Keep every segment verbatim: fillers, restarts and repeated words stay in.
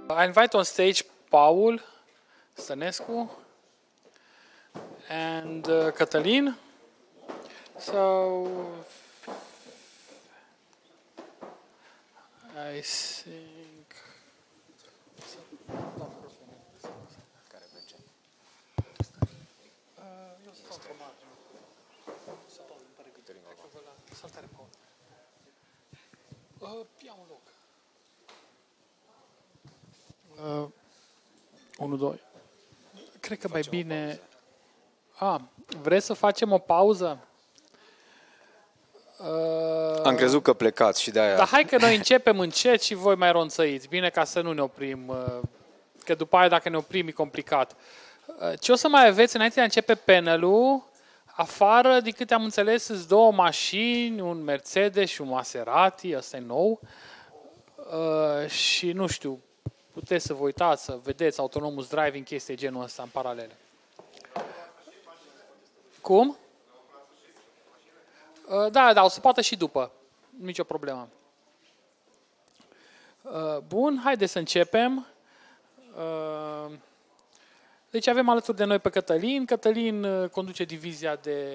I invite on stage Paul Stănescu and uh, Cătălin. So I think ia un loc. Uh, unu, doi. Cred că mai bine... Ah, vreți să facem o pauză? Uh... Am crezut că plecați și de-aia... Dar hai că noi începem încet și voi mai ronțăiți. Bine, ca să nu ne oprim. Uh, că după aia, dacă ne oprim, e complicat. Uh, ce o să mai aveți înainte de a începe panel-ul? Afară, din câte am înțeles, sunt două mașini, un Mercedes și un Maserati, ăsta e nou. Uh, și nu știu, puteți să vă uitați, să vedeți autonomous driving, chestii genul ăsta în paralele. Cum? Uh, da, da, o să poată și după. Nicio problemă. Uh, bun, haideți să începem. Uh, deci avem alături de noi pe Cătălin. Cătălin uh, conduce divizia de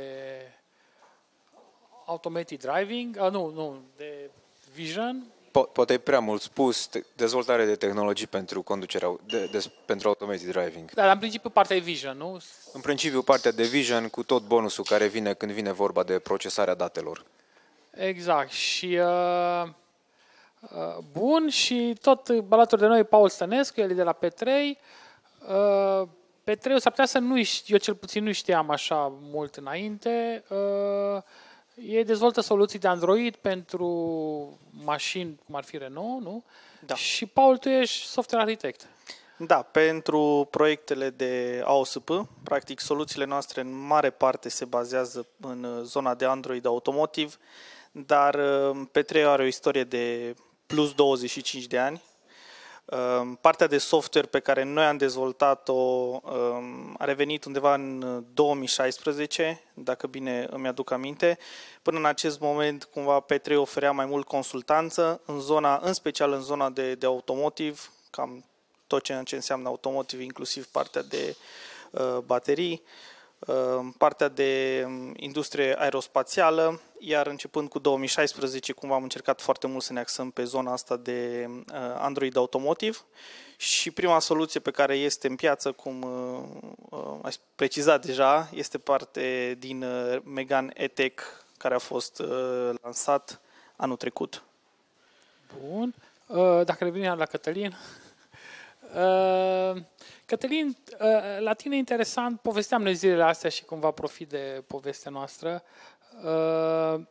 Automated Driving, uh, nu, nu, de Vision. Po- poate e prea mult spus, te- dezvoltare de tehnologii pentru conducerea, de, de, pentru automated driving. Dar în principiu partea e Vision, nu? În principiu partea de Vision cu tot bonusul care vine când vine vorba de procesarea datelor. Exact. Și uh, uh, bun, și tot alături de noi Paul Stănescu, el e de la P trei. Uh, P trei s-ar putea să nu știu, eu cel puțin nu știam așa mult înainte. Uh, ei dezvoltă soluții de Android pentru mașini, cum ar fi Renault, nu? Da. Și Paul, tu ești software architect. Da, pentru proiectele de A O S P, practic soluțiile noastre în mare parte se bazează în zona de Android Automotive, dar P trei are o istorie de plus douăzeci și cinci de ani. Partea de software pe care noi am dezvoltat-o a revenit undeva în două mii șaisprezece, dacă bine îmi aduc aminte. Până în acest moment, cumva, P trei oferea mai mult consultanță, în zona, în special în zona de, de automotive, cam tot ce înseamnă automotive, inclusiv partea de uh, baterii, uh, partea de industrie aerospațială, iar începând cu două mii șaisprezece, cumva am încercat foarte mult să ne axăm pe zona asta de uh, Android Automotive și prima soluție pe care este în piață, cum uh, uh, aș preciza deja, este parte din uh, Megane E-Tech, care a fost uh, lansat anul trecut. Bun. Uh, dacă revenim la Cătălin... Uh, Cătălin, uh, la tine interesant, povesteam noi zilele astea și cumva profit de povestea noastră. Uh,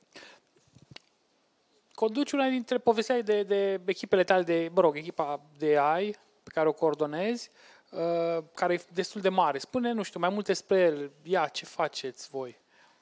conduci una dintre povestea de, de echipele tale, de, mă rog, echipa de A I pe care o coordonezi, uh, care e destul de mare. Spune, nu știu, mai multe despre el. Ia, ce faceți voi?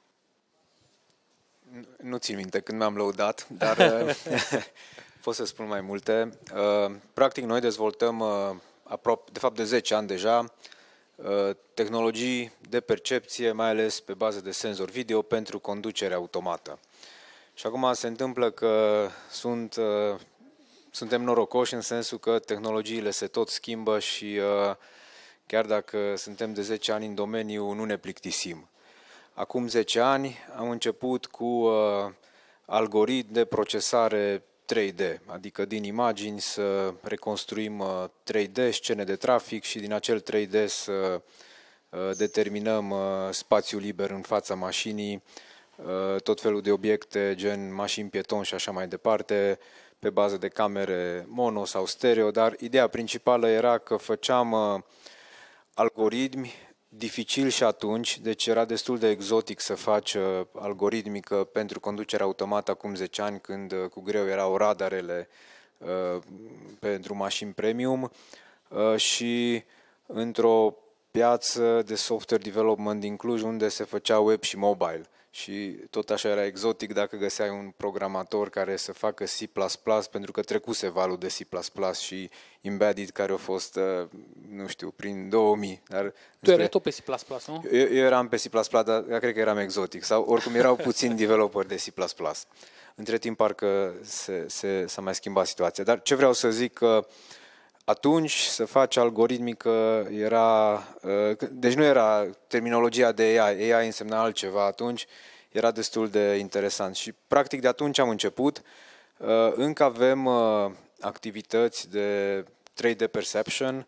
Nu țin minte când mi-am lăudat, dar pot să spun mai multe. Practic, noi dezvoltăm, aproape, de fapt de zece ani deja, tehnologii de percepție, mai ales pe bază de senzor video, pentru conducere automată. Și acum se întâmplă că sunt, suntem norocoși în sensul că tehnologiile se tot schimbă și chiar dacă suntem de zece ani în domeniu, nu ne plictisim. Acum zece ani am început cu uh, algoritmi de procesare trei D, adică din imagini să reconstruim uh, trei D, scene de trafic și din acel trei D să uh, determinăm uh, spațiu liber în fața mașinii, uh, tot felul de obiecte gen mașini pieton și așa mai departe, pe bază de camere mono sau stereo, dar ideea principală era că făceam uh, algoritmi dificil și atunci, deci era destul de exotic să faci uh, algoritmică pentru conducerea automată acum zece ani, când uh, cu greu erau radarele uh, pentru mașini premium uh, și într-o piață de software development din Cluj, unde se făcea web și mobile. Și tot așa era exotic dacă găseai un programator care să facă C plus plus, pentru că trecuse valul de C plus plus și embedded care a fost, nu știu, prin două mii. Dar tu erai tot pe C plus plus, nu? Eu, eu eram pe C plus plus, dar cred că eram exotic. Sau oricum erau puțini developeri de C plus plus. Între timp parcă se, se, s-a mai schimbat situația. Dar ce vreau să zic că Atunci să faci algoritmică era, deci nu era terminologia de A I, A I însemna altceva atunci, era destul de interesant și practic de atunci am început. Încă avem activități de trei D perception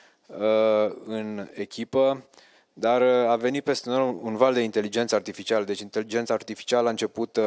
în echipă, dar a venit peste noi un val de inteligență artificială. Deci inteligența artificială a început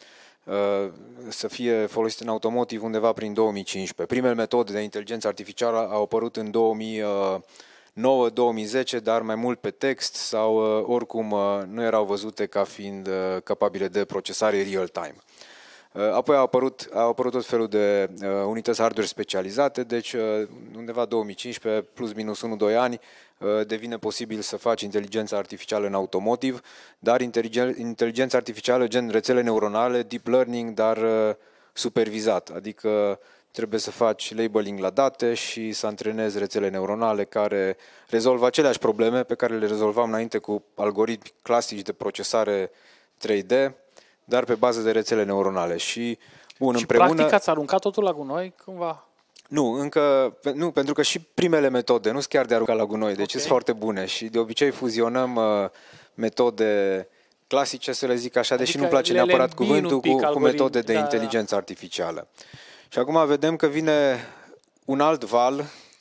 să fie folosită în automotive undeva prin două mii cincisprezece. Primele metode de inteligență artificială au apărut în două mii nouă două mii zece, dar mai mult pe text sau oricum nu erau văzute ca fiind capabile de procesare real-time. Apoi au apărut, au apărut tot felul de uh, unități hardware specializate, deci uh, undeva două mii cincisprezece, plus minus unu doi ani, uh, devine posibil să faci inteligența artificială în automotive, dar inteligența artificială gen rețele neuronale, deep learning, dar uh, supervizat, adică trebuie să faci labeling la date și să antrenezi rețele neuronale care rezolvă aceleași probleme pe care le rezolvam înainte cu algoritmi clasici de procesare trei D, dar pe bază de rețele neuronale. Și, bun, și împreună... practic ați aruncat totul la gunoi cumva? Nu, încă, nu, pentru că și primele metode nu sunt chiar de aruncat la gunoi, deci okay. sunt foarte bune și de obicei fuzionăm uh, metode clasice, să le zic așa, adică deși nu-mi place neapărat cuvântul, cu, cu metode de da, inteligență da. artificială. Și acum vedem că vine un alt val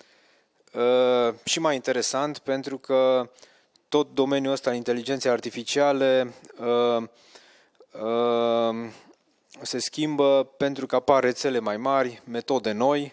uh, și mai interesant, pentru că tot domeniul ăsta al inteligenței artificiale uh, uh, se schimbă pentru că apar rețele mai mari, metode noi.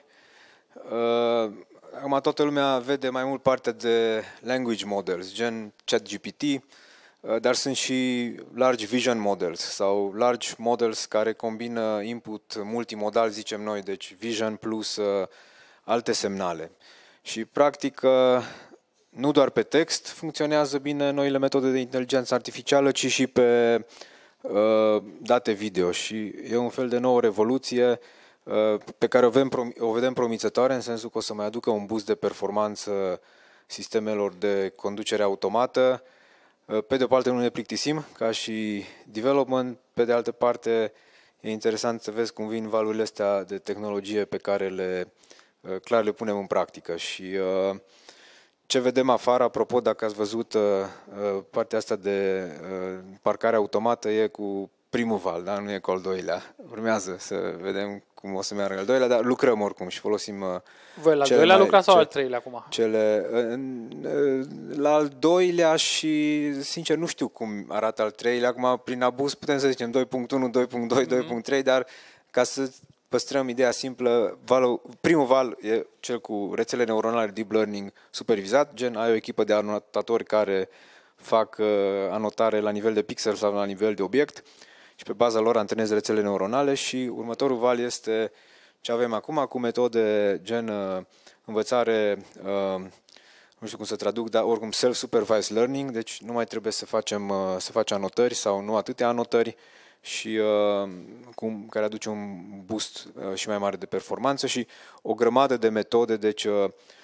Uh, acum toată lumea vede mai mult partea de language models, gen ChatGPT, uh, dar sunt și large vision models sau large models care combină input multimodal, zicem noi, deci vision plus uh, alte semnale. Și practic uh, nu doar pe text funcționează bine noile metode de inteligență artificială, ci și pe uh, date video. Și e un fel de nouă revoluție uh, pe care o vedem, o vedem promițătoare, în sensul că o să mai aducă un boost de performanță sistemelor de conducere automată. Uh, pe de o parte nu ne plictisim ca și development, pe de altă parte e interesant să vezi cum vin valurile astea de tehnologie pe care le uh, clar le punem în practică. Și uh, ce vedem afară, apropo, dacă ați văzut uh, partea asta de uh, parcare automată, e cu primul val, da? Nu e cu al doilea. Urmează să vedem cum o să meargă al doilea, dar lucrăm oricum și folosim uh, Voi la al doilea lucrați sau ce, al treilea acum? Cele, uh, la al doilea și, sincer, nu știu cum arată al treilea. Acum, prin abuz, putem să zicem doi punct unu, doi punct doi, mm-hmm. doi punct trei, dar ca să păstrăm ideea simplă, valul, primul val e cel cu rețele neuronale deep learning supervizat, gen ai o echipă de anotatori care fac uh, anotare la nivel de pixel sau la nivel de obiect și pe baza lor antrenezi rețele neuronale. Și următorul val este ce avem acum cu metode gen uh, învățare, uh, nu știu cum să traduc, dar oricum self-supervised learning, deci nu mai trebuie să facem uh, să faci anotări sau nu atâtea anotări, și uh, cum, care aduce un boost uh, și mai mare de performanță și o grămadă de metode. Deci uh,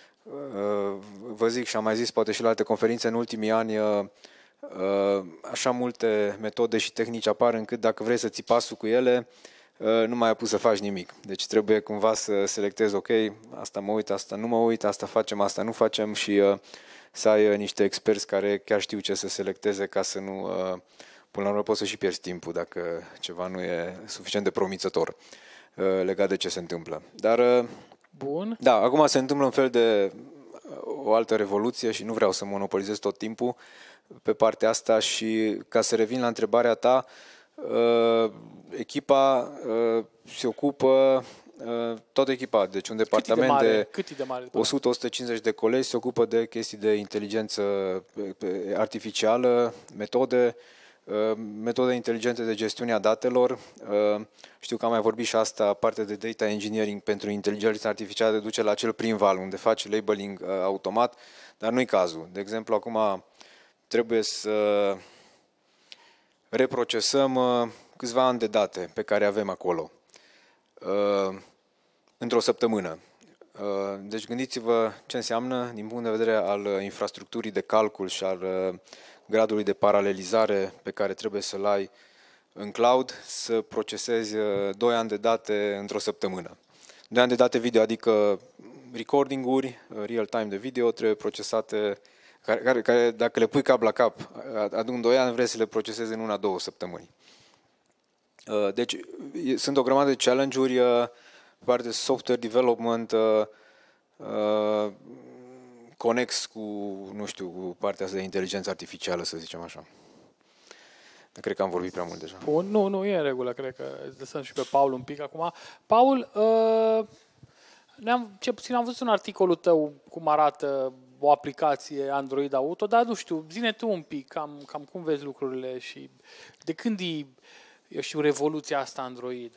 uh, vă zic și am mai zis poate și la alte conferințe în ultimii ani, uh, uh, așa multe metode și tehnici apar încât dacă vrei să ții pasul cu ele, uh, nu mai ai pus să faci nimic. Deci trebuie cumva să selectezi, ok, asta mă uit, asta nu mă uit, asta facem, asta nu facem, și uh, să ai uh, niște experți care chiar știu ce să selecteze ca să nu... Uh, Până la urmă poți să și pierzi timpul dacă ceva nu e suficient de promițător uh, legat de ce se întâmplă. Dar, uh, Bun. Da, acum se întâmplă un fel de uh, o altă revoluție și nu vreau să monopolizez tot timpul pe partea asta. Și ca să revin la întrebarea ta, uh, echipa uh, se ocupă, uh, toată echipa, deci un departament cât de, mare, de, cât de mare, o sută - o sută cincizeci de colegi se ocupă de chestii de inteligență artificială, metode, metode inteligente de gestiune a datelor. Știu că am mai vorbit și asta, partea de data engineering pentru inteligența artificială duce la acel prim val, unde faci labeling automat, dar nu-i cazul. De exemplu, acum trebuie să reprocesăm câțiva ani de date pe care avem acolo într-o săptămână. Deci gândiți-vă ce înseamnă din punct de vedere al infrastructurii de calcul și al gradului de paralelizare pe care trebuie să-l ai în cloud, să procesezi doi ani de date într-o săptămână. doi ani de date video, adică recording-uri real-time de video trebuie procesate, care, care, care dacă le pui cap la cap, adun doi ani, vrei să le procesezi în una, două săptămâni. Deci sunt o grămadă de challenge-uri pe partea de software development, conex cu, nu știu, cu partea asta de inteligență artificială, să zicem așa. Cred că am vorbit prea mult deja. Bun, nu, nu, e în regulă, cred că lăsăm și pe Paul un pic acum. Paul, uh, ne-am, ce puțin am văzut un articolul tău cum arată o aplicație Android Auto, dar nu știu, zi-ne tu un pic, cam, cam cum vezi lucrurile și de când e, eu știu, revoluția asta Android?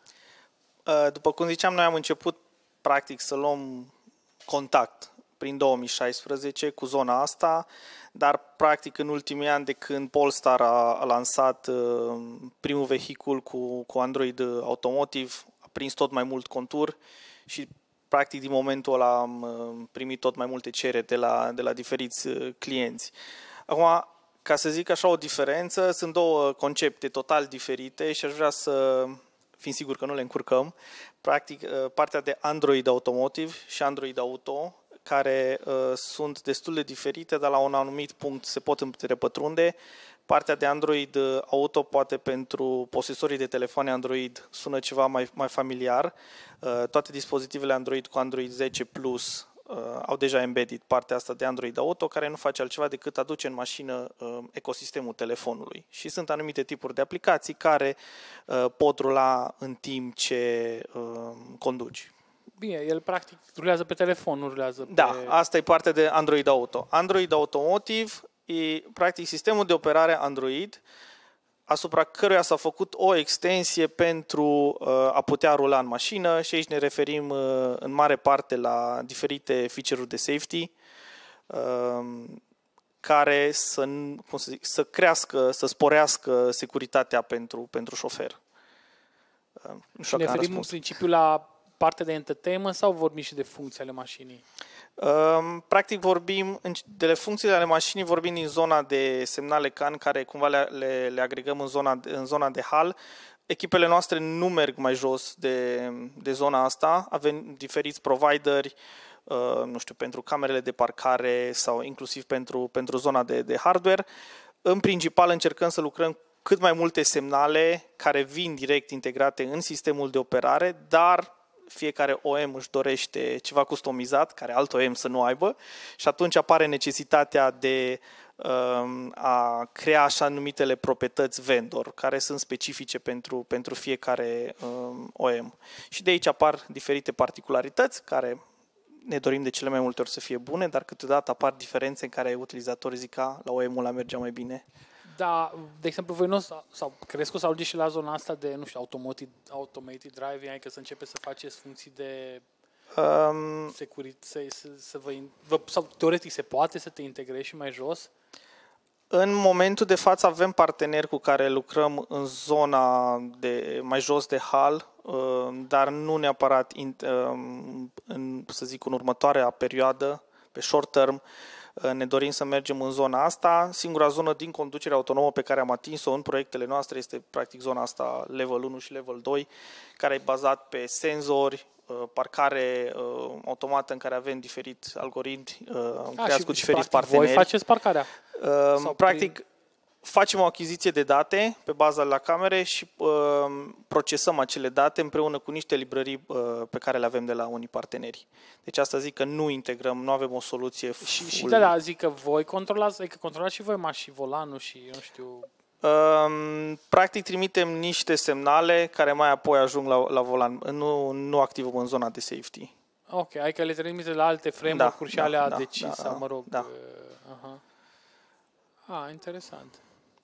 După cum ziceam, noi am început practic să luăm contact prin două mii șaisprezece cu zona asta, dar practic în ultimii ani de când Polestar a, a lansat uh, primul vehicul cu, cu Android Automotive, a prins tot mai mult contur și practic din momentul ăla am uh, primit tot mai multe cereri de la, de la diferiți uh, clienți. Acum, ca să zic așa o diferență, sunt două concepte total diferite și aș vrea să fim sigur că nu le încurcăm. Practic, uh, partea de Android Automotive și Android Auto, care uh, sunt destul de diferite, dar la un anumit punct se pot întrepătrunde. Partea de Android Auto poate pentru posesorii de telefoane Android sună ceva mai, mai familiar. Uh, toate dispozitivele Android cu Android zece Plus uh, au deja embedded partea asta de Android Auto, care nu face altceva decât aduce în mașină uh, ecosistemul telefonului. Și sunt anumite tipuri de aplicații care uh, pot rula în timp ce uh, conduci. Bine, el practic rulează pe telefon, nu rulează pe... Da, asta e partea de Android Auto. Android Automotive e practic sistemul de operare Android asupra căruia s-a făcut o extensie pentru uh, a putea rula în mașină și aici ne referim uh, în mare parte la diferite feature-uri de safety uh, care să, cum să, zic, să crească, să sporească securitatea pentru, pentru șofer. Uh, nu știu ne referim în principiu la partea de entertainment sau vorbim și de funcții ale mașinii? Practic vorbim de funcțiile ale mașinii, vorbim din zona de semnale C A N, care cumva le, le, le agregăm în zona, în zona de hal. Echipele noastre nu merg mai jos de, de zona asta, avem diferiți provideri, nu știu, pentru camerele de parcare sau inclusiv pentru, pentru zona de, de hardware. În principal încercăm să lucrăm cât mai multe semnale care vin direct integrate în sistemul de operare, dar fiecare O M își dorește ceva customizat, care alt O M să nu aibă și atunci apare necesitatea de um, a crea așa numitele proprietăți vendor, care sunt specifice pentru, pentru fiecare um, O M. Și de aici apar diferite particularități care ne dorim de cele mai multe ori să fie bune, dar câteodată apar diferențe în care utilizatorii zic că la O M-ul ăla mergea mai bine. Da, de exemplu, voi nu sau crezi că o să ajungeți și la zona asta de, nu știu, automated, automated driving, adică să începeți să faceți funcții de um, securitate, să, să vă, vă, sau teoretic se poate să te integrezi și mai jos? În momentul de față avem parteneri cu care lucrăm în zona de mai jos de hal, dar nu neapărat, în, să zic, în următoarea perioadă, pe short term. Ne dorim să mergem în zona asta. Singura zonă din conducere autonomă pe care am atins-o în proiectele noastre este practic zona asta level unu și level doi, care e bazat pe senzori, parcare automată în care avem diferiți algoritmi creați cu diferiți parteneri. Voi faceți parcarea? Uh, practic, prin... facem o achiziție de date pe baza la camere și uh, procesăm acele date împreună cu niște librării uh, pe care le avem de la unii parteneri. Deci asta zic că nu integrăm, nu avem o soluție full. Și, și de la zic că voi controlați, adică controlați și voi mașini, volanul și eu nu știu... Uh, practic trimitem niște semnale care mai apoi ajung la, la volan. Nu, nu activăm în zona de safety. Ok, adică le trimite la alte framework-uri da, și alea da, decis, da, sau mă rog... Da. Uh, uh-huh. Ah, interesant.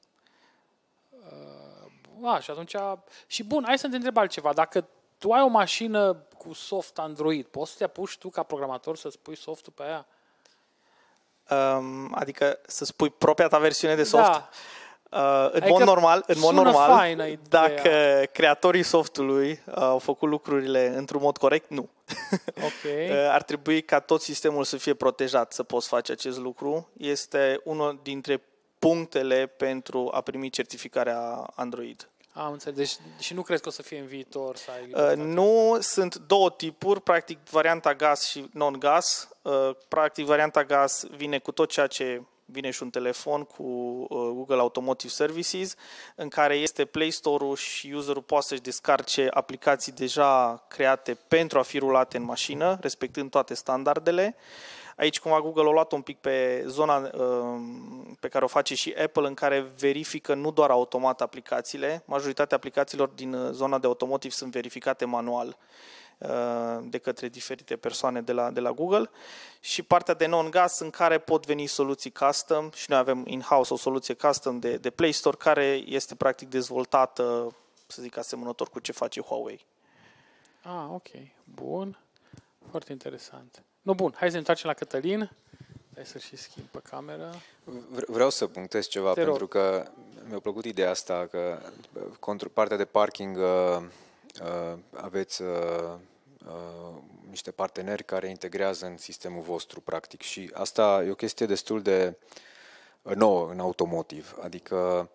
Uh, a, și atunci... Și bun, hai să te întreb altceva. Dacă tu ai o mașină cu soft Android, poți să te apuci tu ca programator să spui softul pe aia? Um, adică să spui propria ta versiune de soft? Da. Uh, în adică mod normal, în mod normal dacă creatorii softului au făcut lucrurile într-un mod corect, nu. Okay. Ar trebui ca tot sistemul să fie protejat să poți face acest lucru. Este unul dintre punctele pentru a primi certificarea Android. Am înțeles. Deci, și nu crezi că o să fie în viitor să ai... Uh, nu, sunt două tipuri, practic varianta gas și non-gas. Uh, practic varianta gas vine cu tot ceea ce vine și un telefon cu uh, Google Automotive Services, în care este Play Store-ul și userul poate să-și descarce aplicații deja create pentru a fi rulate în mașină, respectând toate standardele. Aici cumva Google a luat un pic pe zona uh, pe care o face și Apple, în care verifică nu doar automat aplicațiile. Majoritatea aplicațiilor din zona de automotive sunt verificate manual uh, de către diferite persoane de la, de la Google. Și partea de non-gas, în care pot veni soluții custom, și noi avem in-house o soluție custom de, de Play Store, care este practic dezvoltată, să zic, asemănător cu ce face Huawei. Ah, ok. Bun. Foarte interesant. No, bun, hai să ne întoarcem la Cătălin. Hai să și schimb pe cameră. Vreau să punctez ceva, Te pentru rog. că mi-a plăcut ideea asta, că contra partea de parking uh, uh, aveți uh, uh, niște parteneri care integrează în sistemul vostru, practic. Și asta e o chestie destul de nouă în automotive. Adică,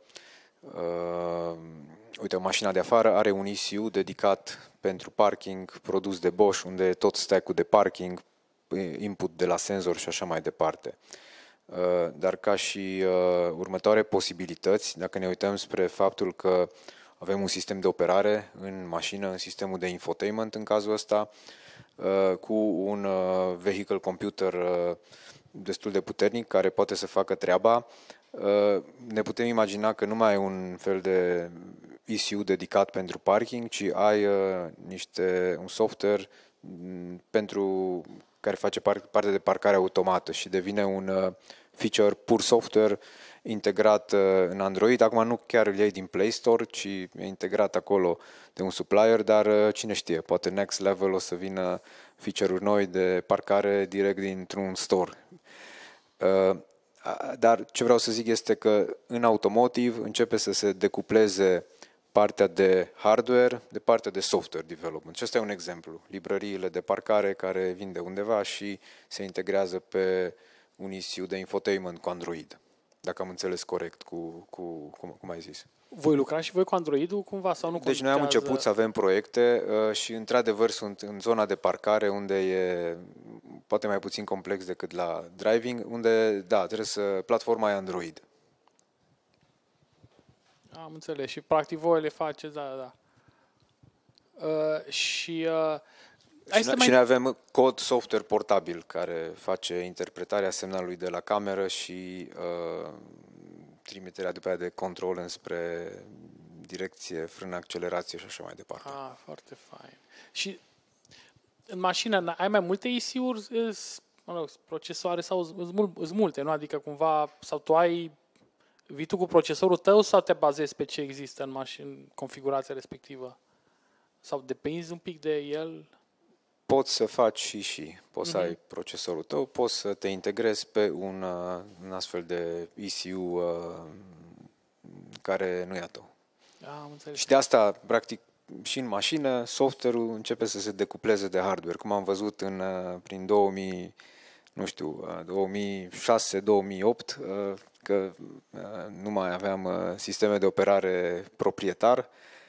uh, uite, mașina de afară are un E C U dedicat pentru parking, produs de Bosch, unde e tot stack-ul de parking, input de la senzor și așa mai departe. Dar ca și următoare posibilități, dacă ne uităm spre faptul că avem un sistem de operare în mașină, în sistemul de infotainment în cazul ăsta, cu un vehicle computer destul de puternic care poate să facă treaba, ne putem imagina că nu mai ai un fel de E C U dedicat pentru parking, ci ai niște, un software pentru care face parte de parcare automată și devine un feature pur software integrat în Android. Acum nu chiar îl iei din Play Store, ci e integrat acolo de un supplier, dar cine știe, poate next level o să vină feature-uri noi de parcare direct dintr-un store. Dar ce vreau să zic este că în automotive începe să se decupleze partea de hardware de partea de software development. Și ăsta e un exemplu. Librăriile de parcare care vin de undeva și se integrează pe un E C U de infotainment cu Android. Dacă am înțeles corect cu, cu cum, cum ai zis. Voi lucra și voi cu Android-ul cumva sau nu? Deci noi am început să avem proiecte uh, și într-adevăr sunt în zona de parcare unde e poate mai puțin complex decât la driving, unde da, trebuie să platforma e Android. Am înțeles. Și practic voi le faceți, da, da. Uh, și uh, și, noi, mai... și noi avem cod software portabil care face interpretarea semnalului de la cameră și uh, trimiterea după aia de control înspre direcție, frână, accelerație și așa mai departe. Ah, foarte fain. Și în mașină ai mai multe E C uri, mă rog, procesoare sau sunt multe, nu? Adică cumva, sau tu ai vii tu cu procesorul tău sau te bazezi pe ce există în mașină, în configurația respectivă? Sau depinzi un pic de el? Poți să faci și și. Poți uh-huh. să ai procesorul tău, poți să te integrezi pe un, un astfel de E C U uh, care nu e a tău. Am înțeles. Și de asta, practic, și în mașină, software-ul începe să se decupleze de hardware, cum am văzut în, prin două mii, nu știu, două mii șase două mii opt, că nu mai aveam sisteme de operare proprietar.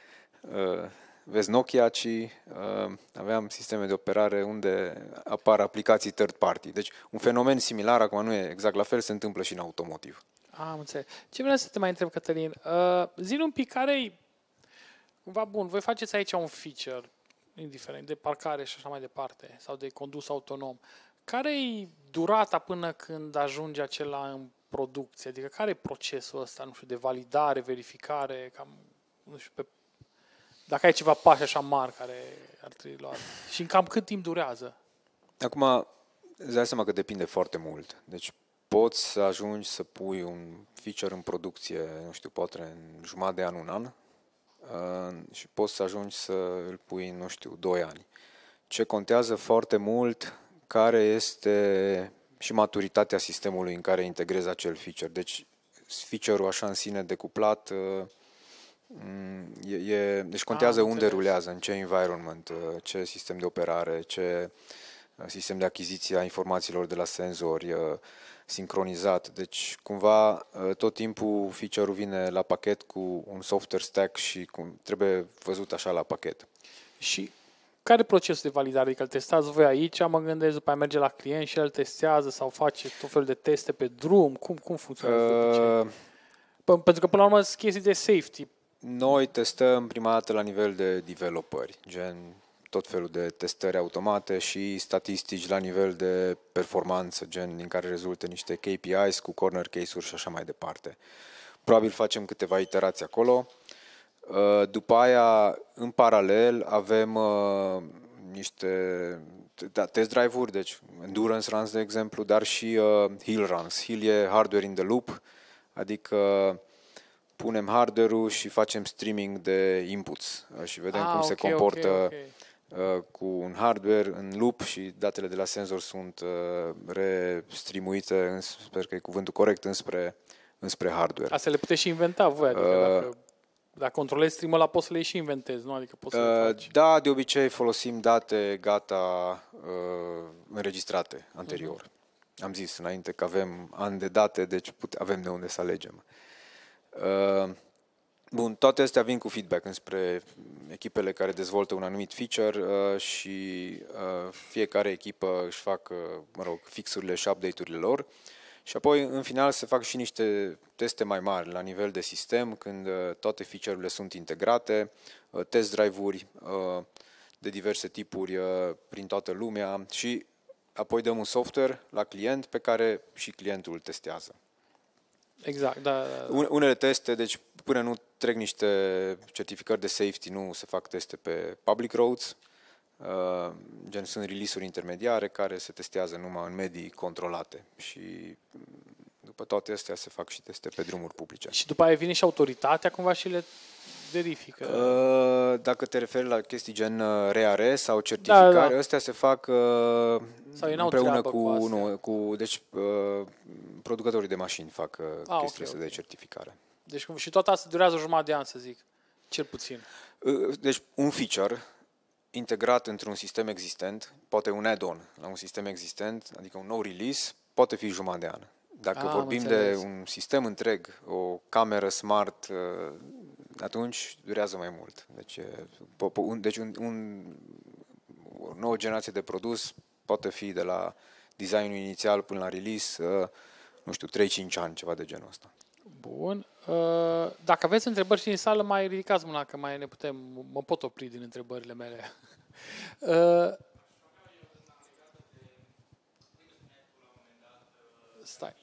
Vezi Nokia, ci aveam sisteme de operare unde apar aplicații third party. Deci un fenomen similar, acum nu e exact la fel, se întâmplă și în automotive. Am înțeles. Ce vreau să te mai întreb, Cătălin? Uh, zi-mi un pic care-i cumva bun, voi faceți aici un feature, indiferent, de parcare și așa mai departe, sau de condus autonom. Care-i durata până când ajunge acela în producție? Adică care e procesul ăsta, nu știu, de validare, verificare, cam, nu știu, pe, dacă ai ceva pași așa mari care ar trebui luat. Și în cam cât timp durează? Acum, îți dai seama că depinde foarte mult. Deci poți să ajungi să pui un feature în producție, nu știu, poate în jumătate de an, un an, și poți să ajungi să îl pui în, nu știu, doi ani. Ce contează foarte mult, care este și maturitatea sistemului în care integrezi acel feature. Deci, feature-ul așa în sine decuplat, e, e, deci contează ah, unde rulează, în ce environment, ce sistem de operare, ce sistem de achiziție a informațiilor de la senzori, sincronizat. Deci, cumva, tot timpul feature-ul vine la pachet cu un software stack și cum trebuie văzut așa la pachet. Și care e procesul de validare? Adică îl testați voi aici, mă gândesc, după aia merge la client și el testează sau face tot felul de teste pe drum? Cum, cum funcționează de obicei? Uh, Pentru că, până la urmă, sunt chestii de safety. Noi testăm prima dată la nivel de developeri, gen tot felul de testări automate și statistici la nivel de performanță, gen din care rezultă niște K P Is cu corner case-uri și așa mai departe. Probabil facem câteva iterații acolo. După aia, în paralel, avem niște da, test drive-uri, deci endurance runs, de exemplu, dar și hill runs. Hill e hardware in the loop, adică punem hardware-ul și facem streaming de inputs și vedem ah, cum okay, se comportă okay, okay. cu un hardware în loop și datele de la senzor sunt restreamuite, sper că e cuvântul corect, înspre, înspre hardware. Asta le puteți și inventa voi, adică uh, dacă, dacă controlezi stream-ul ăla poți să le și inventezi, nu? Adică poți să uh, le faci. Da, de obicei folosim date gata uh, înregistrate anterior. Uh-huh. Am zis înainte că avem ani de date, deci pute, avem de unde să alegem. Uh, bun, toate astea vin cu feedback înspre echipele care dezvoltă un anumit feature uh, și uh, fiecare echipă își fac, uh, mă rog, fixurile și update-urile lor și apoi în final se fac și niște teste mai mari la nivel de sistem când uh, toate feature-urile sunt integrate, uh, test drive-uri uh, de diverse tipuri uh, prin toată lumea și apoi dăm un software la client pe care și clientul îl testează. Exact, da. Unele teste, deci până nu trec niște certificări de safety, nu se fac teste pe public roads, uh, gen sunt release-uri intermediare care se testează numai în medii controlate și după toate astea se fac și teste pe drumuri publice. Și după aia vine și autoritatea cumva și le verifică? Uh, dacă te referi la chestii gen R A R sau certificare, da, da. Astea se fac uh, împreună cu, cu, nu, cu deci, uh, producătorii de mașini fac uh, ah, chestiile okay, okay. de certificare. Deci și tot asta durează o jumătate de an, să zic, cel puțin. Uh, deci un feature integrat într-un sistem existent, poate un add-on la un sistem existent, adică un nou release, poate fi jumătate de an. Dacă ah, vorbim de un sistem întreg, o cameră smart, uh, atunci durează mai mult. Deci, un, deci un, un, o nouă generație de produs poate fi de la designul inițial până la release, nu știu, trei cinci ani, ceva de genul ăsta. Bun. Dacă aveți întrebări și în sală, mai ridicați mâna, că mai ne putem, mă pot opri din întrebările mele. Stai.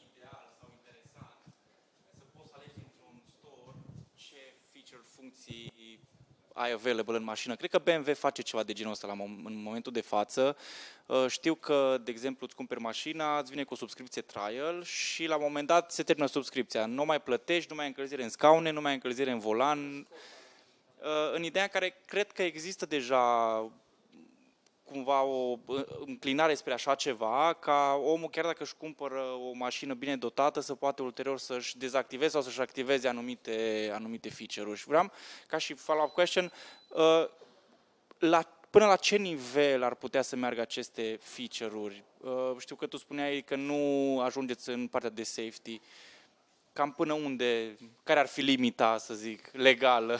Funcții ai available în mașină. Cred că B M W face ceva de genul ăsta la mom- în momentul de față. Știu că, de exemplu, îți cumperi mașina, îți vine cu o subscripție trial și la un moment dat se termină subscripția. Nu mai plătești, nu mai ai încălzire în scaune, nu mai ai încălzire în volan. În ideea în care cred că există deja cumva o înclinare spre așa ceva, ca omul, chiar dacă își cumpără o mașină bine dotată, să poate ulterior să-și dezactiveze sau să-și activeze anumite, anumite feature-uri. Și vreau, ca și follow-up question, la, până la ce nivel ar putea să meargă aceste feature-uri? Știu că tu spuneai că nu ajungeți în partea de safety. Cam până unde? Care ar fi limita, să zic, legală?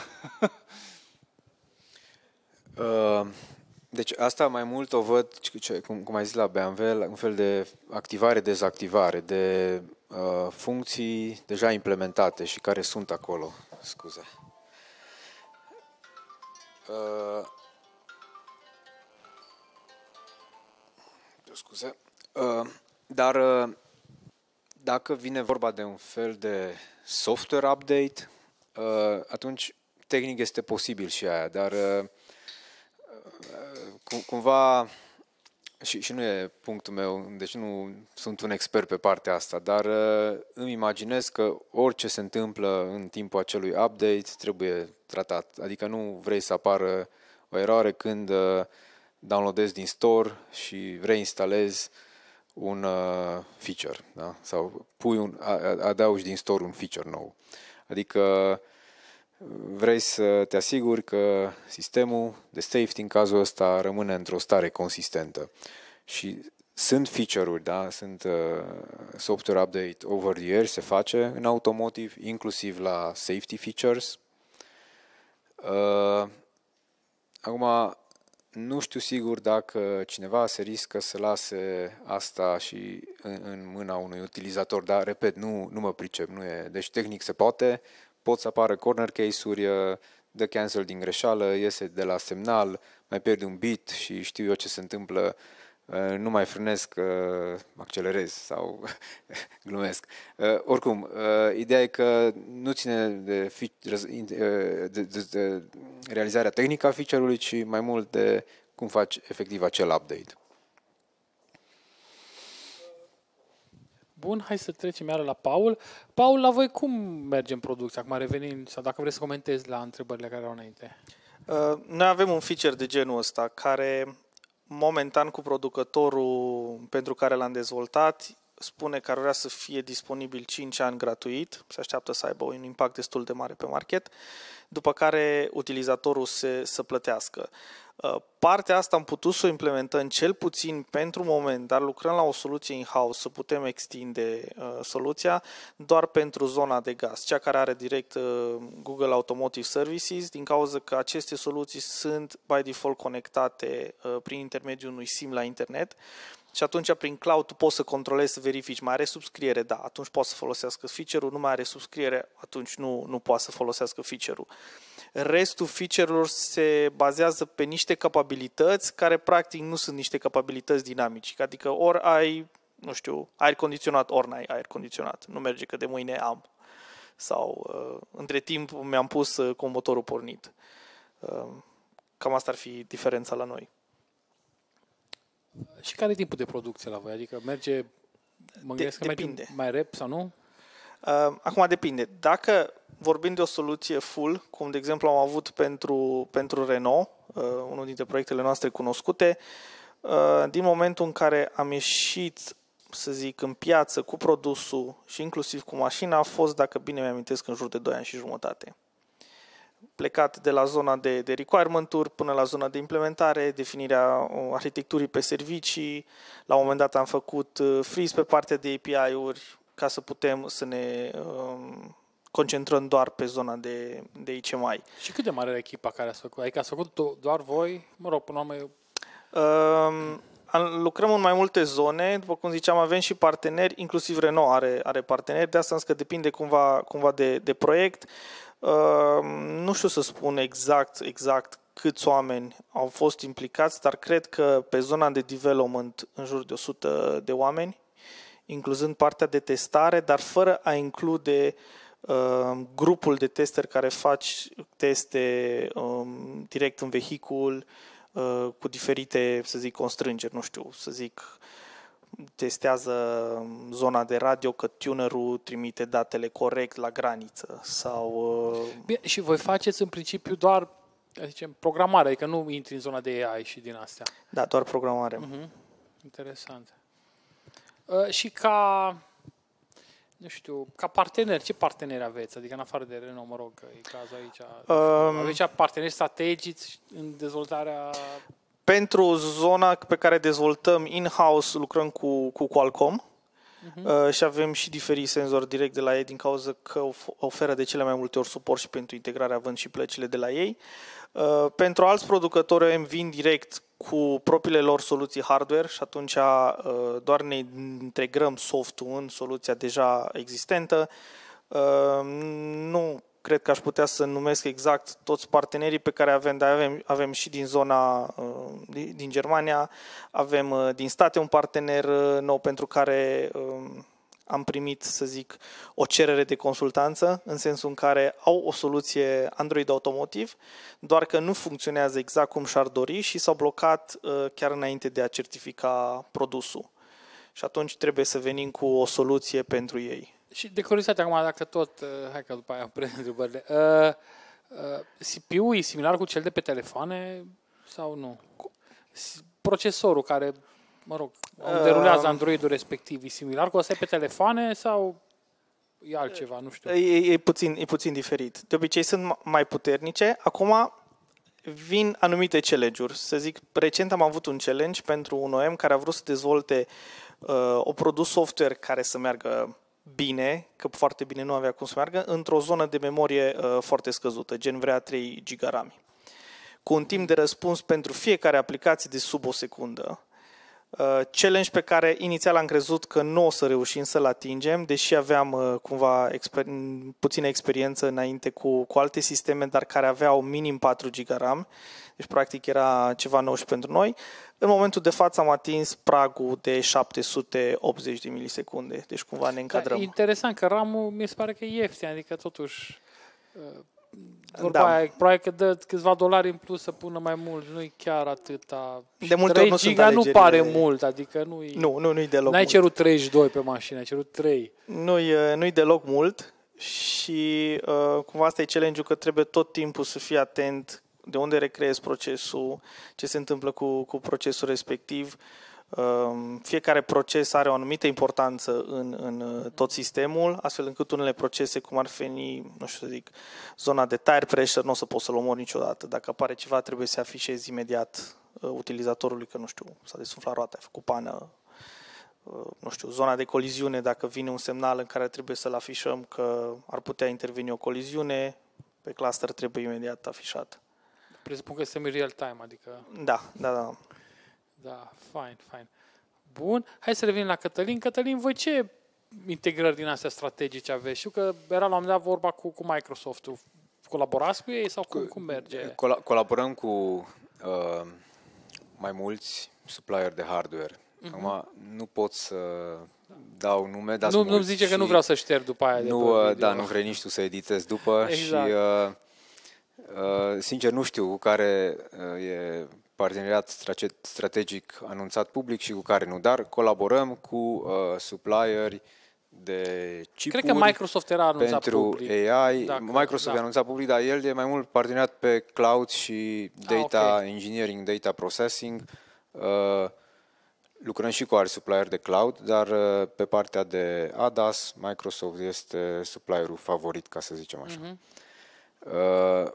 uh... Deci asta mai mult o văd, cum, cum ai zis la B M W, un fel de activare-dezactivare, de uh, funcții deja implementate și care sunt acolo. Scuze. Uh, scuze. Uh, dar uh, dacă vine vorba de un fel de software update, uh, atunci tehnic este posibil și aia, dar... Uh, Cumva, și, și nu e punctul meu, deci nu sunt un expert pe partea asta, dar uh, îmi imaginez că orice se întâmplă în timpul acelui update trebuie tratat. Adică nu vrei să apară o eroare când uh, downloadezi din store și reinstalezi un uh, feature, da? Sau pui un, adaugi din store un feature nou. Adică vrei să te asiguri că sistemul de safety în cazul ăsta rămâne într-o stare consistentă. Și sunt feature-uri, da? Sunt uh, software update over the year, se face în automotive, inclusiv la safety features. Uh, acum, nu știu sigur dacă cineva se riscă să lase asta și în, în mâna unui utilizator, dar, repet, nu, nu mă pricep. Nu e. Deci, tehnic se poate, pot să apară corner case-uri, dă cancel din greșeală, iese de la semnal, mai pierde un bit și știu eu ce se întâmplă, nu mai frânesc, accelerez sau glumesc. Oricum, ideea e că nu ține de, de, de, de realizarea tehnică a feature-ului, ci mai mult de cum faci efectiv acel update. Bun, hai să trecem iară la Paul. Paul, la voi cum merge în producție? Acum revenind, sau dacă vrei să comentezi la întrebările care erau înainte. Noi avem un feature de genul ăsta care momentan cu producătorul pentru care l-am dezvoltat spune că ar vrea să fie disponibil cinci ani gratuit, se așteaptă să aibă un impact destul de mare pe market, după care utilizatorul se, să plătească. Partea asta am putut să o implementăm cel puțin pentru moment, dar lucrăm la o soluție in-house să putem extinde uh, soluția doar pentru zona de gaz, cea care are direct uh, Google Automotive Services, din cauza că aceste soluții sunt by default conectate uh, prin intermediul unui SIM la internet. Și atunci prin cloud tu poți să controlezi, să verifici, mai are subscriere, da, atunci poți să folosească feature-ul, nu mai are subscriere, atunci nu, nu poate să folosească feature-ul. Restul feature-urilor se bazează pe niște capabilități care practic nu sunt niște capabilități dinamice, adică ori ai, nu știu, aer condiționat, ori n-ai aer condiționat, nu merge că de mâine am. Sau uh, între timp mi-am pus uh, cu motorul pornit. Uh, cam asta ar fi diferența la noi. Și care e timpul de producție la voi? Adică merge, mă gândesc că merge mai rep sau nu? Uh, acum depinde. Dacă vorbim de o soluție full, cum de exemplu am avut pentru, pentru Renault, uh, unul dintre proiectele noastre cunoscute, uh, din momentul în care am ieșit, să zic, în piață cu produsul și inclusiv cu mașina, a fost, dacă bine mi-amintesc, în jur de doi ani și jumătate. Plecat de la zona de, de requirement-uri până la zona de implementare, definirea arhitecturii pe servicii. La un moment dat am făcut freeze pe partea de A P I-uri ca să putem să ne um, concentrăm doar pe zona de, de I C M I. Și cât de mare era echipa care ați făcut? Adică ați făcut doar voi? Mă rog, până la urmă... Um, lucrăm în mai multe zone, după cum ziceam, avem și parteneri, inclusiv Renault are, are parteneri, de asta însă că depinde cumva, cumva de, de proiect. Uh, nu știu să spun exact, exact câți oameni au fost implicați, dar cred că pe zona de development în jur de o sută de oameni, incluzând partea de testare, dar fără a include uh, grupul de testeri care faci teste um, direct în vehicul, uh, cu diferite, să zic, constrângeri, nu știu, să zic, testează zona de radio, că tunerul trimite datele corect la graniță sau... Bine, și voi faceți în principiu doar, zicem, programare, adică nu intri în zona de A I și din astea. Da, doar programare. Uh-huh. Interesant. Uh, și ca, nu știu, ca partener, ce parteneri aveți? Adică în afară de Renault, mă rog, e cazul aici. Um, aveți parteneri strategici în dezvoltarea... Pentru zona pe care dezvoltăm in-house lucrăm cu, cu Qualcomm uh-huh. uh, și avem și diferiți senzori direct de la ei din cauza că oferă de cele mai multe ori suport și pentru integrarea având și plăcile de la ei. Uh, pentru alți producători îmi vin direct cu propriile lor soluții hardware și atunci uh, doar ne integrăm softul în soluția deja existentă. Uh, nu cred că aș putea să numesc exact toți partenerii pe care avem, dar avem, avem și din zona din Germania, avem din state un partener nou pentru care am primit, să zic, o cerere de consultanță, în sensul în care au o soluție Android Automotive, doar că nu funcționează exact cum și-ar dori și s-au blocat chiar înainte de a certifica produsul. Și atunci trebuie să venim cu o soluție pentru ei. Și de curiozitate, acum, dacă tot, uh, hai că după aia prend întrebările, uh, uh, C P U-ul e similar cu cel de pe telefoane sau nu? Procesorul care, mă rog, uh, derulează Android-ul respectiv, e similar cu ăsta pe telefoane sau e altceva, nu știu? E, e, puțin, e puțin diferit. De obicei sunt mai puternice. Acum, vin anumite challenge-uri. Să zic, recent am avut un challenge pentru un O E M care a vrut să dezvolte uh, o produs software care să meargă bine, că foarte bine nu avea cum să meargă, într-o zonă de memorie uh, foarte scăzută, gen vrea trei giga RAM, cu un timp de răspuns pentru fiecare aplicație de sub o secundă. Uh, challenge pe care inițial am crezut că nu o să reușim să-l atingem, deși aveam uh, cumva exper- puțină experiență înainte cu, cu alte sisteme, dar care aveau minim patru giga RAM, deci practic era ceva nou și pentru noi. În momentul de față am atins pragul de șapte sute optzeci de milisecunde, deci cumva ne încadrăm. Da, interesant că RAM-ul mi se pare că e ieftin, adică totuși uh, vorba Da. aia, probabil că dă câțiva dolari în plus să pună mai mult, nu-i chiar atâta. De multe trei ori nu sunt giga nu alegerile- pare mult, adică nu-i, Nu, nu, nu-i deloc n-ai mult. cerut treizeci și doi pe mașină, ai cerut trei. Nu-i, nu-i deloc mult și uh, cumva asta e challenge-ul, că trebuie tot timpul să fii atent de unde recreezi procesul, ce se întâmplă cu, cu procesul respectiv. Uh, fiecare proces are o anumită importanță în, în uh, tot sistemul, astfel încât unele procese, cum ar fi, nu știu să zic, zona de tire pressure, nu o să poți să-l omori niciodată. Dacă apare ceva, trebuie să afișezi imediat uh, utilizatorului că, nu știu, s-a desumflat roata, ai făcut pană, nu știu, zona de coliziune, dacă vine un semnal în care trebuie să-l afișăm că ar putea interveni o coliziune, pe cluster trebuie imediat afișat. Presupun că suntem în real time, adică... Da, da, da. Da, fine, fine. Bun, hai să revenim la Cătălin. Cătălin, voi ce integrări din astea strategice aveți? Știu că era la un moment dat vorba cu, cu Microsoft-ul. Colaborați cu ei sau cum, cum merge? Col- colaborăm cu uh, mai mulți supplieri de hardware. Uh-huh. Acum nu pot să dau nume, dar Nu, sunt nu mulți zice că și nu vreau să șterg după aia de pe nu, uh, video. da, nu vrei nici tu să editezi după Exact. și uh, uh, sincer nu știu cu care uh, e parteneriat strate- strategic anunțat public și cu care nu, dar colaborăm cu uh, supplieri de chipuri. Cred că Microsoft era anunțat pentru public. A I. Dacă- Microsoft da. a anunțat public, dar el e mai mult parteneriat pe cloud și data ok. engineering, data processing. Uh, lucrăm și cu alți supplier de cloud, dar uh, pe partea de A D A S, Microsoft este supplierul favorit, ca să zicem așa. Mhm. Uh,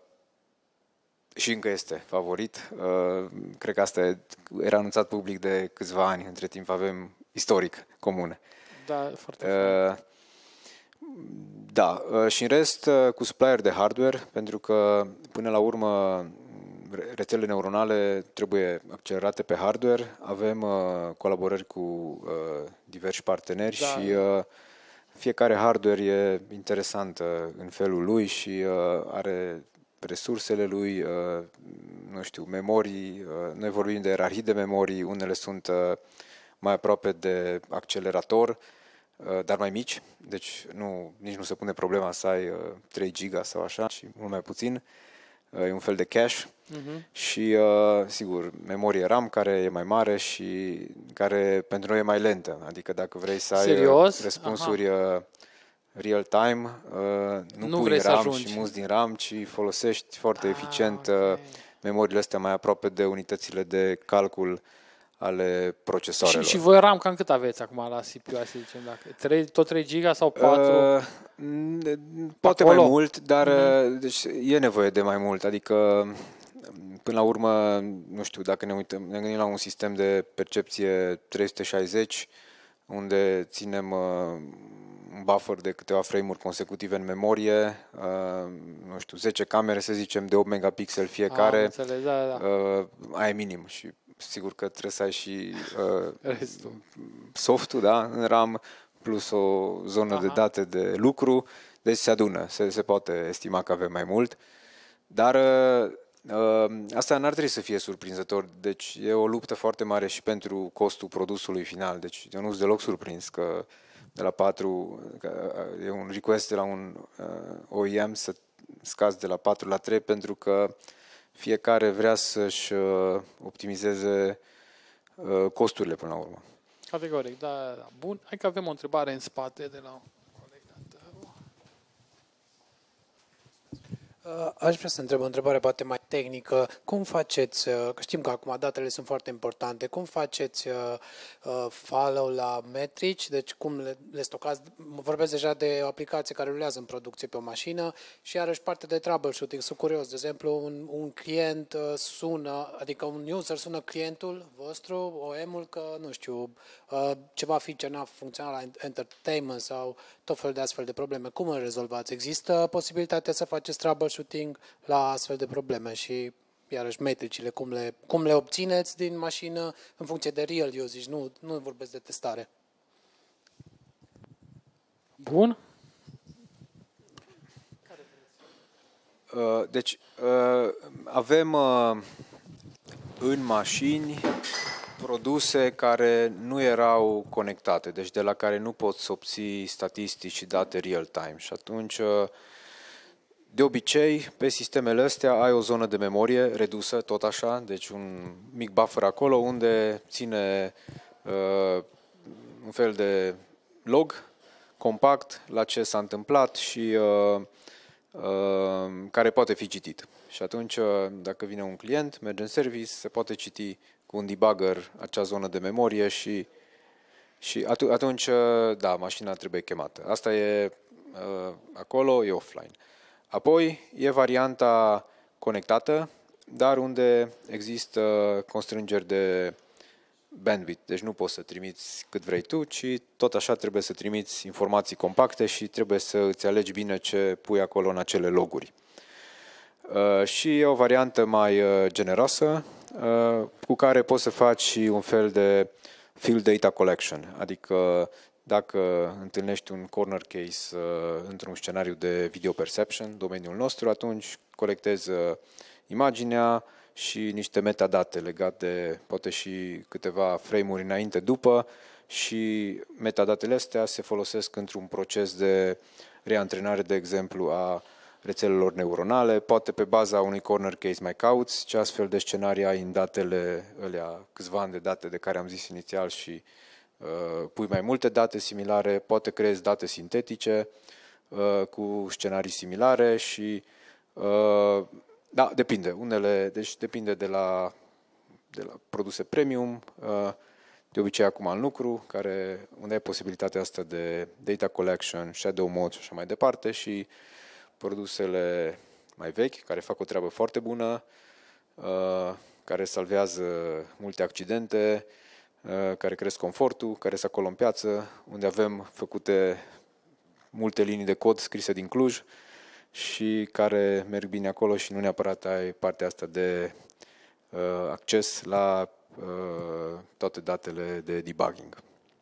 și încă este favorit. Uh, cred că asta e- era anunțat public de câțiva ani. Între timp avem istoric comune. Da, foarte fain. Uh, Da, uh, și în rest uh, cu supplier de hardware, pentru că până la urmă re- rețelele neuronale trebuie accelerate pe hardware. Avem uh, colaborări cu uh, diversi parteneri Da. și uh, fiecare hardware e interesant uh, în felul lui și uh, are resursele lui, uh, nu știu, memorii. Uh, noi vorbim de ierarhii de memorii, unele sunt uh, mai aproape de accelerator, dar mai mici, deci nu, nici nu se pune problema să ai uh, trei giga sau așa, și mult mai puțin. Uh, e un fel de cache Mhm. și, uh, sigur, memorie RAM care e mai mare și care pentru noi e mai lentă. Adică dacă vrei să ai Serios? uh, răspunsuri uh, real-time, uh, nu, Nu pui vrei să RAM ajungi. și muți din RAM, ci folosești foarte Ah, eficient ok. uh, memoriile astea mai aproape de unitățile de calcul ale procesoarelor. Și, și voi RAM cam cât aveți acum la C P U, hai să zicem, dacă trei, tot trei giga sau patru? Uh, n- poate Acolo? mai mult, dar Mhm. uh, deci e nevoie de mai mult. Adică, până la urmă, nu știu, dacă ne uităm, ne gândim la un sistem de percepție trei sute șaizeci, unde ținem uh, un buffer de câteva frame-uri consecutive în memorie, uh, nu știu, zece camere, să zicem, de opt megapixeli Am fiecare, înțeles, da, da. uh, aia e minim și sigur că trebuie să ai și uh, Restul. softul, da, în RAM, plus o zonă Aha. de date de lucru, deci se adună, se, se poate estima că avem mai mult, dar uh, uh, asta n-ar trebui să fie surprinzător, deci e o luptă foarte mare și pentru costul produsului final, deci eu nu sunt deloc surprins că de la patru, că uh, e un request de la un uh, O E M să scazi de la patru la trei, pentru că fiecare vrea să-și uh, optimizeze uh, costurile până la urmă. Categoric, da, da, da. Bun, hai că avem o întrebare în spate de la un coleg de-al tău. Aș vrea să întreb o întrebare poate mai tehnică. Cum faceți, că știm că acum datele sunt foarte importante, cum faceți follow la metrici, deci cum le, le stocați? Vorbesc deja de o aplicație care rulează în producție pe o mașină și iarăși parte de troubleshooting. Sunt curios, de exemplu, un, un client sună, adică un user sună clientul vostru, O M-ul, că, nu știu, ceva feature n-a funcționat la entertainment sau tot felul de astfel de probleme. Cum îl rezolvați? Există posibilitatea să faceți troubleshooting la astfel de probleme și, iarăși, metricile, cum le, cum le obțineți din mașină în funcție de real usage, nu, nu vorbesc de testare. Bun. Deci, avem în mașini produse care nu erau conectate, deci de la care nu poți să obții statistici și date real-time. Și atunci, de obicei, pe sistemele astea ai o zonă de memorie redusă, tot așa, deci un mic buffer acolo unde ține uh, un fel de log compact la ce s-a întâmplat și uh, uh, care poate fi citit. Și atunci, dacă vine un client, merge în service, se poate citi cu un debugger acea zonă de memorie și, și atunci, da, mașina trebuie chemată. Asta e uh, acolo, e offline. Apoi e varianta conectată, dar unde există constrângeri de bandwidth. Deci nu poți să trimiți cât vrei tu, ci tot așa trebuie să trimiți informații compacte și trebuie să îți alegi bine ce pui acolo în acele loguri. Uh, și e o variantă mai uh, generoasă, uh, cu care poți să faci și un fel de field data collection, adică dacă întâlnești un corner case uh, într-un scenariu de video perception, domeniul nostru, atunci colectezi uh, imaginea și niște metadate legate de poate și câteva frame-uri înainte, după, și metadatele astea se folosesc într-un proces de reantrenare, de exemplu, a rețelelor neuronale, poate pe baza unui corner case mai cauți ce astfel de scenarii ai în datele alea, câțiva ani de date de care am zis inițial și uh, pui mai multe date similare, poate creezi date sintetice uh, cu scenarii similare și uh, da, depinde. Unele, deci depinde de la, de la produse premium, uh, de obicei acum în lucru, care, unde ai posibilitatea asta de data collection, shadow mode și așa mai departe, și produsele mai vechi, care fac o treabă foarte bună, care salvează multe accidente, care cresc confortul, care sunt acolo în piață, unde avem făcute multe linii de cod scrise din Cluj și care merg bine acolo și nu neapărat ai partea asta de acces la toate datele de debugging.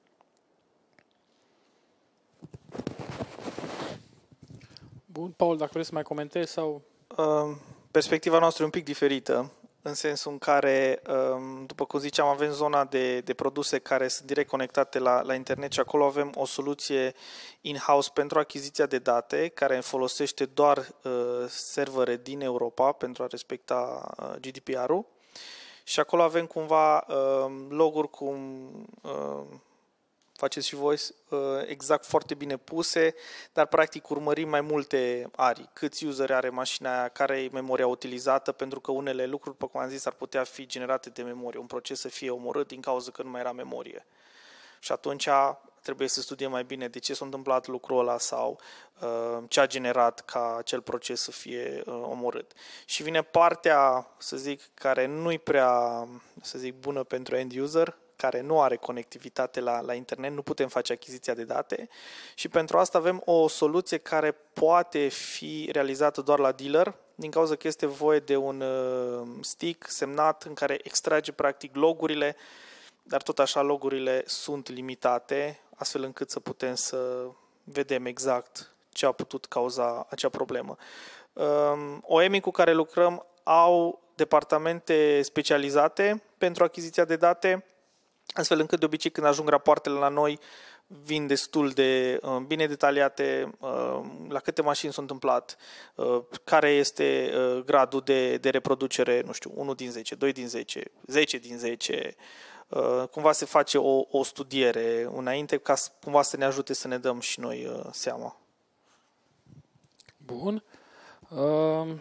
Bun, Paul, dacă vrei să mai comentezi sau... Perspectiva noastră e un pic diferită, în sensul în care, după cum ziceam, avem zona de, de produse care sunt direct conectate la, la internet și acolo avem o soluție in-house pentru achiziția de date, care folosește doar uh, servere din Europa pentru a respecta uh, G D P R-ul. Și acolo avem cumva uh, loguri cum... Uh, faceți și voi, exact foarte bine puse, dar practic urmărim mai multe arii. Câți useri are mașina aia, care e memoria utilizată, pentru că unele lucruri, pe cum am zis, ar putea fi generate de memorie. Un proces să fie omorât din cauza că nu mai era memorie. Și atunci trebuie să studiem mai bine de ce s-a întâmplat lucrul ăla sau uh, ce a generat ca acel proces să fie uh, omorât. Și vine partea, să zic, care nu-i prea, să zic, bună pentru end user, care nu are conectivitate la, la internet, nu putem face achiziția de date și pentru asta avem o soluție care poate fi realizată doar la dealer, din cauza că este voie de un uh, stick semnat în care extrage practic logurile, dar tot așa logurile sunt limitate, astfel încât să putem să vedem exact ce a putut cauza acea problemă. Uh, O M I cu care lucrăm au departamente specializate pentru achiziția de date, astfel încât de obicei când ajung rapoartele la noi vin destul de uh, bine detaliate uh, la câte mașini s-au întâmplat, uh, care este uh, gradul de, de reproducere, nu știu, unu din zece, doi din zece, zece din zece. Uh, cumva se face o, o studiere înainte ca cumva să ne ajute să ne dăm și noi uh, seama. Bun. Uh,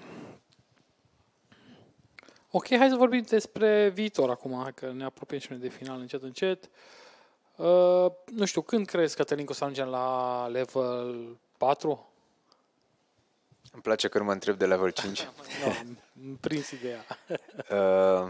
ok, hai să vorbim despre viitor acum, hai că ne apropiem și noi de final încet, încet. Uh, nu știu, când crezi, Cătălin, că o să ajungem la level patru? Îmi place că nu mă întreb de level cinci. Nu, am prins ideea. Uh,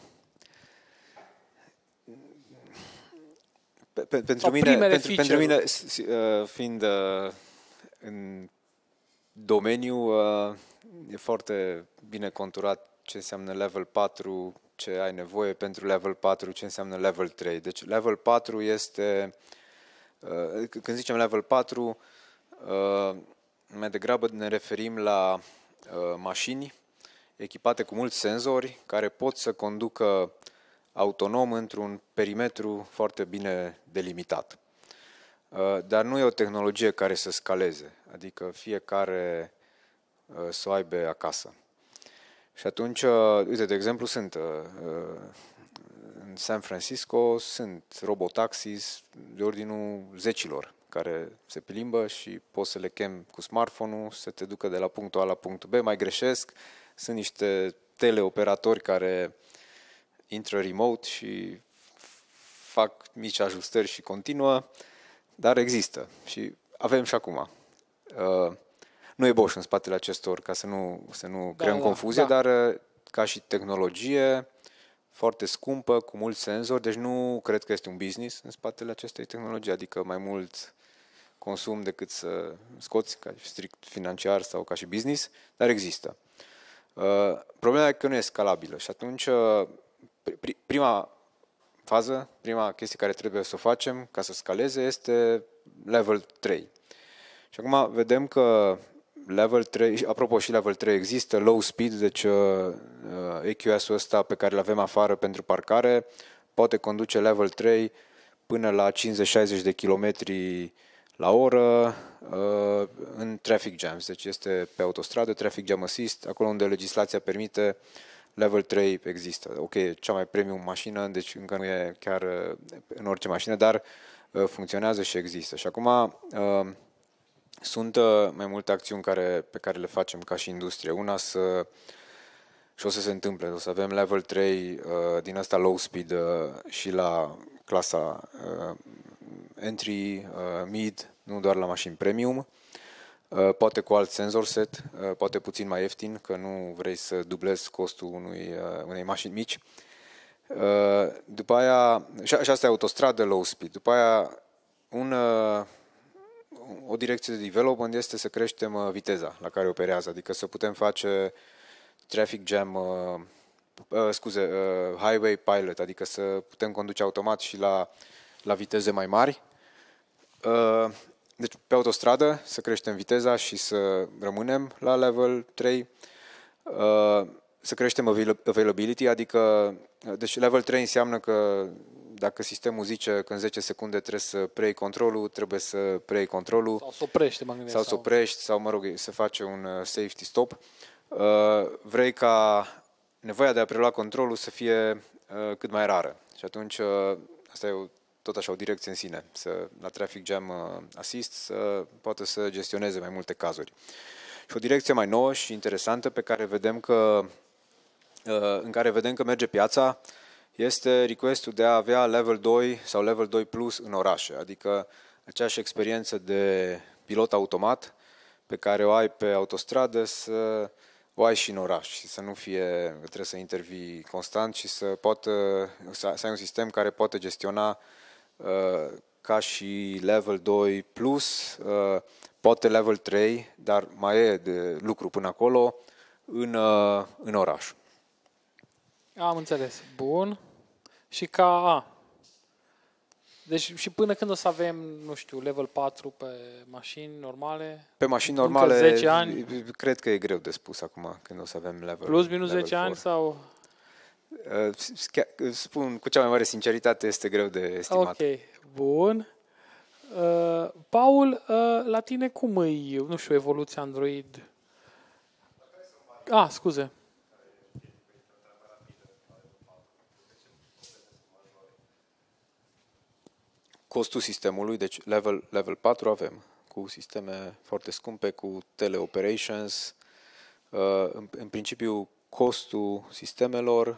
pe, pe, pentru, Sau mine, primele pentru, pentru feature-uri. mine, s- s- uh, fiind uh, în domeniu, uh, e foarte bine conturat ce înseamnă level patru, ce ai nevoie pentru level patru, ce înseamnă level trei. Deci level patru este, uh, c- când zicem level patru, uh, mai degrabă ne referim la uh, mașini echipate cu mulți senzori care pot să conducă autonom într-un perimetru foarte bine delimitat. Uh, Dar nu e o tehnologie care să scaleze, adică fiecare uh, să o aibă acasă. Și atunci, uh, uite, de exemplu, sunt uh, uh, în San Francisco, sunt robotaxis de ordinul zecilor care se plimbă și poți să le chemi cu smartphone-ul să te ducă de la punctul A la punctul B. Mai greșesc, sunt niște teleoperatori care intră remote și fac mici ajustări și continuă, dar există și avem și acum. Uh, Nu e Bosch în spatele acestor, ca să nu, să nu Da, creăm da, confuzie, da. dar uh, ca și tehnologie foarte scumpă, cu mulți senzori, deci nu cred că este un business în spatele acestei tehnologii, adică mai mult consum decât să scoți ca strict financiar sau ca și business, dar există. Uh, Problema e că nu e scalabilă și atunci uh, pri- prima fază, prima chestie care trebuie să o facem ca să scaleze este level trei. Și acum vedem că level trei, apropo și level trei există, low speed, deci uh, A Q S-ul ăsta pe care îl avem afară pentru parcare poate conduce level trei până la cincizeci șaizeci de kilometri la oră uh, în traffic jams, deci este pe autostradă, traffic jam assist, acolo unde legislația permite, level trei există. Ok, e cea mai premium mașină, deci încă nu e chiar uh, în orice mașină, dar uh, funcționează și există. Și acum uh, sunt uh, mai multe acțiuni care, pe care le facem ca și industrie. Una să, și o să se întâmple, o să avem level trei uh, din asta low speed uh, și la clasa uh, entry, uh, mid, nu doar la mașini premium, uh, poate cu alt sensor set, uh, poate puțin mai ieftin, că nu vrei să dublezi costul unui, uh, unei mașini mici. Uh, după aia, și, și asta e autostradă low speed, după aia un... Uh, o direcție de development este să creștem uh, viteza la care operează, adică să putem face traffic jam, uh, uh, scuze, uh, highway pilot, adică să putem conduce automat și la, la viteze mai mari. Uh, deci pe autostradă să creștem viteza și să rămânem la level trei. Uh, să creștem availability, adică deci level trei înseamnă că dacă sistemul zice că în zece secunde trebuie să preiei controlul, trebuie să preiei controlul. Sau să oprește, mă gândesc. Sau să oprești, sau, mă rog, să faci un safety stop. Uh, vrei ca nevoia de a prelua controlul să fie uh, cât mai rară. Și atunci, uh, asta e o, tot așa o direcție în sine, să, la Traffic Jam uh, Assist, să poată să gestioneze mai multe cazuri. Și o direcție mai nouă și interesantă pe care vedem că, uh, în care vedem că merge piața, este request-ul de a avea level doi sau level doi plus în orașe, adică aceeași experiență de pilot automat pe care o ai pe autostradă să o ai și în oraș și să nu fie, trebuie să intervii constant și să poată, să ai un sistem care poate gestiona uh, ca și level doi plus, uh, poate level trei, dar mai e de lucru până acolo în, uh, în oraș. Am înțeles. Bun. Și ca A. Deci și până când o să avem, nu știu, level patru pe mașini normale? Pe mașini Încă normale, zece ani? cred că e greu de spus acum când o să avem level Plus minus level zece ani patru. sau? Uh, chiar- Spun cu cea mai mare sinceritate, este greu de estimat. Ok, bun. Uh, Paul, uh, la tine cum îi, nu știu, evoluția Android? Ah, scuze. Costul sistemului, deci level, level patru avem, cu sisteme foarte scumpe, cu teleoperations, în, în principiu, costul sistemelor,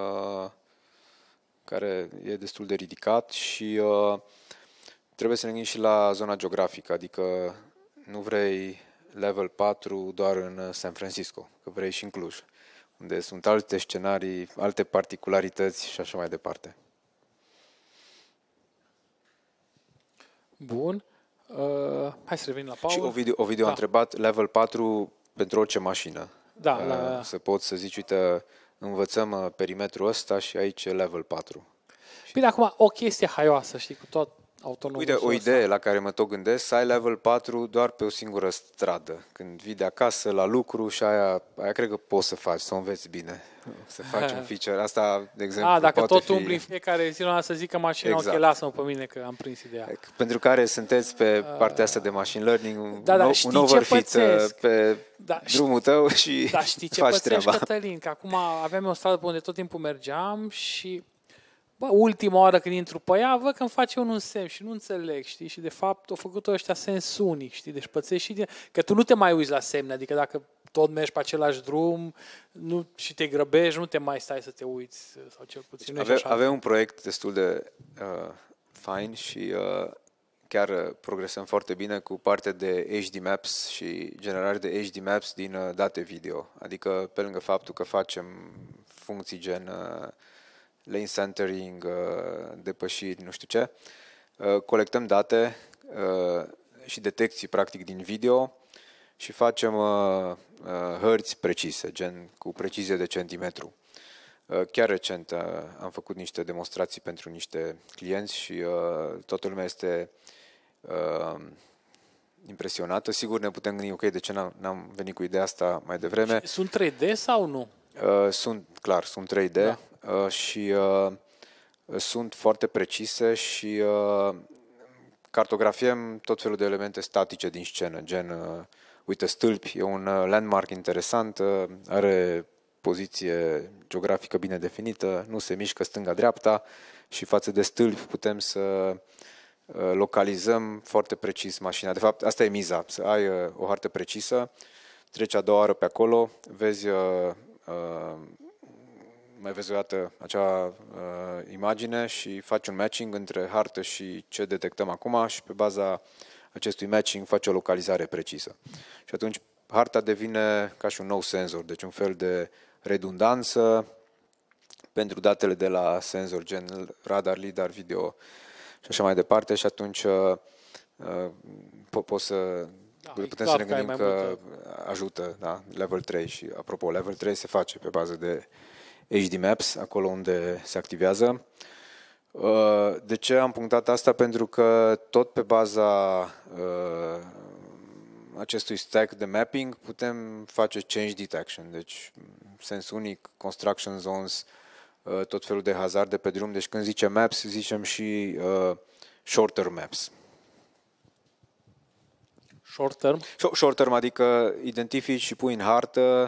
care e destul de ridicat și trebuie să ne gândim și la zona geografică, adică nu vrei level patru doar în San Francisco, că vrei și în Cluj, unde sunt alte scenarii, alte particularități și așa mai departe. Bun. Uh, hai să revenim la Paul. Și Ovidiu, Ovidiu da. a întrebat level patru pentru orice mașină. Da, uh, la... Să poți să zici, uite, învățăm perimetrul ăsta și aici e level patru. Bine, acum, o chestie haioasă, știi, cu tot autonomul. Uite, o idee ăsta la care mă tot gândesc, să ai level patru doar pe o singură stradă. Când vii de acasă la lucru și aia, aia cred că poți să faci, să o înveți bine. Să faci un feature. Asta, de exemplu, A, dacă poate tot fi... umbli în fiecare zi, să zică mașina, Exact. ok, lasă-mă pe mine că am prins ideea. Pentru care sunteți pe partea asta de machine learning, da, da, un, știi un overfit ce pe da, drumul tău și da, știi ce faci pățești, treaba. Cătălin? Că acum aveam o stradă pe unde tot timpul mergeam și bă, ultima oară când intru pe ea, văd că îmi face unul un semn și nu înțeleg, știi? Și de fapt au făcut ăștia sens unic, știi? Deci pățești și din... Că tu nu te mai uiți la semne, adică dacă tot mergi pe același drum nu, și te grăbești, nu te mai stai să te uiți, sau cel puțin Deci nu ave, avem un proiect destul de uh, fain și uh, chiar uh, progresăm foarte bine cu partea de H D Maps și generare de H D Maps din uh, date video. Adică pe lângă faptul că facem funcții gen uh, lane centering, uh, depășiri, nu știu ce, uh, colectăm date uh, și detecții practic din video și facem uh, uh, hărți precise, gen cu precizie de centimetru. Uh, chiar recent uh, am făcut niște demonstrații pentru niște clienți și uh, toată lumea este uh, impresionată. Sigur ne putem gândi, ok, de ce n-am, n-am venit cu ideea asta mai devreme? Sunt trei D sau nu? Uh, sunt, clar, sunt trei D da. uh, și uh, sunt foarte precise și uh, cartografiem tot felul de elemente statice din scenă, gen, uh, uite, stâlpi, e un uh, landmark interesant, uh, are poziție geografică bine definită, nu se mișcă stânga-dreapta și față de stâlpi putem să uh, localizăm foarte precis mașina. De fapt, asta e miza, să ai uh, o hartă precisă, treci a doua oară pe acolo, vezi... Uh, uh, mai vezi o dată acea uh, imagine și faci un matching între hartă și ce detectăm acum și pe baza acestui matching faci o localizare precisă. Și atunci harta devine ca și un nou senzor, deci un fel de redundanță pentru datele de la senzor gen radar, lidar, video și așa mai departe și atunci uh, uh, po- poți să... Da, putem clar să ne că ai gândim mai că multe. ajută, da, level trei și apropo, level trei se face pe bază de H D Maps, acolo unde se activează. De ce am punctat asta? Pentru că tot pe baza acestui stack de mapping putem face change detection, deci sens unic, construction zones, tot felul de hazarde pe drum. Deci când zicem maps, zicem și short-term maps. Short term? Short term, adică identifici și pui în hartă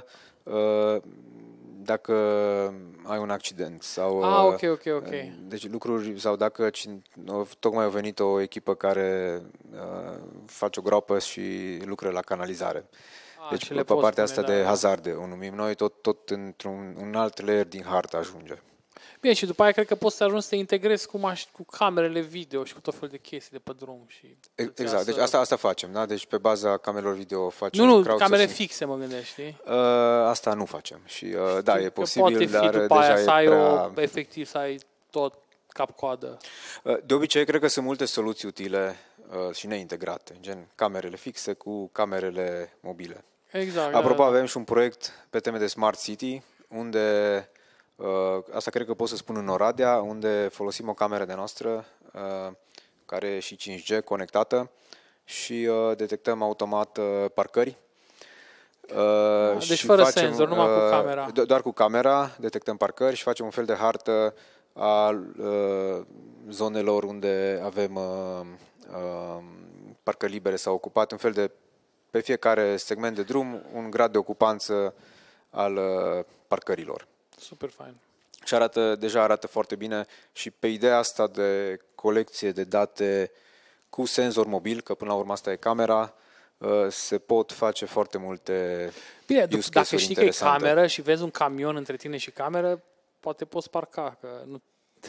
dacă ai un accident sau Ah, ok, ok, ok. Deci lucruri sau dacă tocmai a venit o echipă care uh, face o groapă și lucră la canalizare. Ah, deci le pe partea spune, asta da. de hazarde, o numim noi, tot, tot într-un un alt layer din hartă ajunge. Bine, și după aia cred că poți să ajungi să te integrezi cu, maș- cu camerele video și cu tot felul de chestii de pe drum. Și Exact, deci asta, asta facem, da? Deci pe baza camerelor video facem nu, nu, crowdsourcing. camere fixe mă gândești, știi? Uh, asta nu facem și uh, da, e Că posibil, poate fi dar după deja aia e să ai prea... o, efectiv să ai tot cap-coadă. Uh, De obicei, cred că sunt multe soluții utile uh, și neintegrate, gen camerele fixe cu camerele mobile. Exact. Apropo, da. avem și un proiect pe teme de Smart City, unde, uh, asta cred că pot să spun în Oradea, unde folosim o cameră de noastră, uh, care e și cinci G conectată și uh, detectăm automat uh, parcări. Uh, deci și fără facem, senzor, numai cu camera. do- Doar cu camera detectăm parcări și facem un fel de hartă a uh, zonelor unde avem uh, uh, parcări libere sau ocupate, un fel de, pe fiecare segment de drum, un grad de ocupanță al uh, parcărilor. Super fain. Și arată, deja arată foarte bine și pe ideea asta de colecție de date cu senzor mobil, că până la urmă asta e camera, se pot face foarte multe Bine, use dacă case-uri știi că e interesante. cameră și vezi un camion între tine și cameră, poate poți parca. Că nu...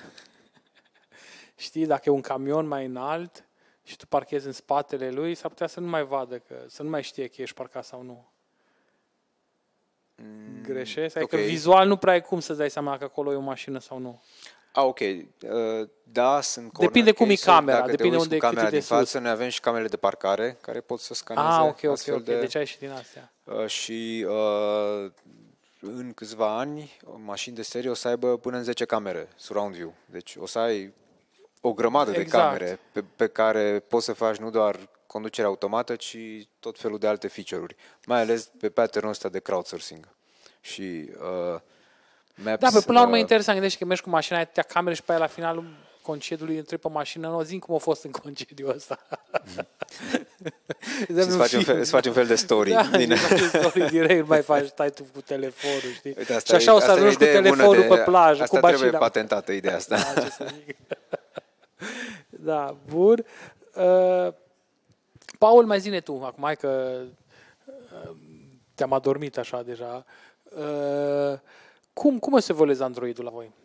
Știi, dacă e un camion mai înalt și tu parchezi în spatele lui, s-ar putea să nu mai vadă, că, să nu mai știe că ești parcat sau nu. Mm, Greșesc? Adică okay. vizual nu prea ai cum să-ți dai seama că acolo e o mașină sau nu. Ah, ok. Uh, da, sunt corner Depinde cum e case-uri. camera, Dacă depinde te uiți unde cu e, cât camera e de din față, sus. noi avem și camerele de parcare care pot să scaneze Ah, ok, ok, astfel ok. de... Deci ai și din astea. Uh, și uh, în câțiva ani, mașini de serie o să aibă până în zece camere, surround view. Deci o să ai o grămadă Exact. de camere pe, pe care poți să faci nu doar conducerea automată, ci tot felul de alte feature-uri. Mai ales pe pattern-ul ăsta de crowdsourcing. Și uh, Maps, Da, pe până la urmă e uh, interesant. Gândești că mergi cu mașina, ai atâtea camere și pe aia la finalul concediului întrebi pe mașină, nu, zi cum a fost în concediul ăsta. și îți faci, un fel, îți faci un fel de story. Da, din... story direct, mai faci, stai tu cu telefonul, știi? Uite, asta și așa e, o să asta e o ajungi cu idee bună telefonul de, pe plajă, asta cu mașina. trebuie patentată, ideea asta. Da, ce să zic. Da, bun. Uh, Paul, mai zine tu, acum hai că uh, te-am adormit așa deja. Uh, cum, cum se evoluează Android-ul la voi?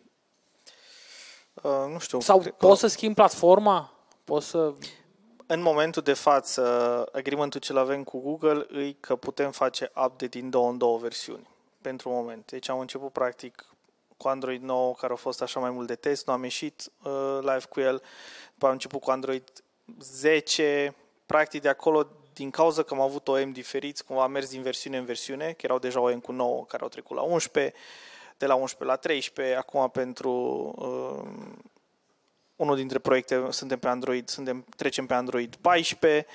Uh, nu știu. Sau cred poți că să schimbi platforma? Poți să... în momentul de față, agreement-ul ce-l avem cu Google e că putem face update din două în două versiuni. Pentru moment. Deci am început practic cu Android nouă, care a fost așa mai mult de test, nu am ieșit uh, live cu el. După am început cu Android zece. Practic de acolo, din cauza că am avut O M diferiți, cumva am mers din versiune în versiune, că erau deja O M cu nouă care au trecut la unsprezece, de la unsprezece la treisprezece, acum pentru uh, unul dintre proiecte suntem pe Android, suntem, trecem pe Android paisprezece.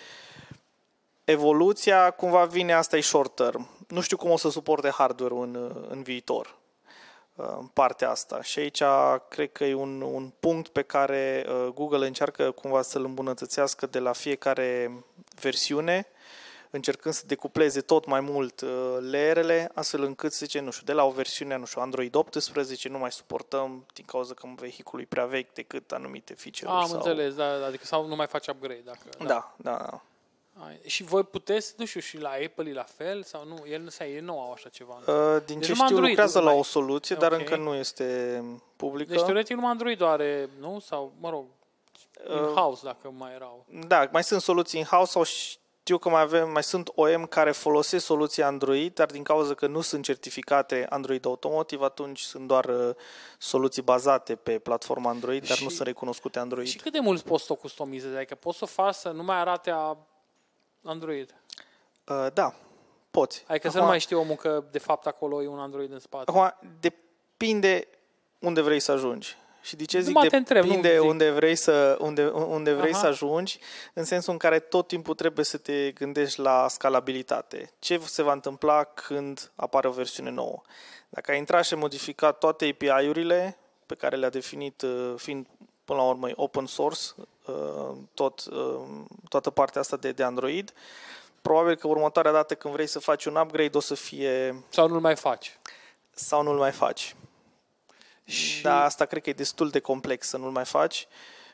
Evoluția cumva vine, asta e short term. Nu știu cum o să suporte hardware-ul în, în viitor, în partea asta. Și aici cred că e un, un punct pe care Google încearcă cumva să-l îmbunătățească de la fiecare versiune, încercând să decupleze tot mai mult layerele, astfel încât, să zice, nu știu, de la o versiune, nu știu, Android optsprezece nu mai suportăm din cauza că vehiculul e prea vechi decât anumite feature-uri. Am sau... înțeles, da, adică sau nu mai faci upgrade. Dacă, Da, da, da. Ai, și voi puteți, nu știu, și la Apple e la fel? Sau nu? El nu ei nu au așa ceva. Uh, din Deci ce numai știu, Android lucrează la mai- o soluție, dar Ok. încă nu este publică. Deci, teoretic, numai Android are, nu? Sau, mă rog, Uh, in-house, dacă mai erau. Da, mai sunt soluții in-house sau știu că mai avem, mai sunt O M care folosesc soluții Android, dar din cauza că nu sunt certificate Android Automotive, atunci sunt doar uh, soluții bazate pe platforma Android, dar Și- nu sunt recunoscute Android. Și cât de mult poți să o customizezi? Adică poți să o faci să nu mai arate a Android. Uh, da, poți. Adică să nu mai știe omul că, de fapt, acolo e un Android în spate. Acum, depinde unde vrei să ajungi. Și de ce zic Numai te întreb, nu depinde zic. unde vrei, să, unde, unde vrei Aha. să ajungi, în sensul în care tot timpul trebuie să te gândești la scalabilitate. Ce se va întâmpla când apare o versiune nouă? Dacă ai intrat și ai modificat toate A P I-urile pe care le-a definit, uh, fiind până la urmă open source, uh, tot, uh, toată partea asta de, de Android, probabil că următoarea dată când vrei să faci un upgrade o să fie Sau nu-l mai faci. sau nu-l mai faci. Și... Da, asta cred că e destul de complex să nu-l mai faci,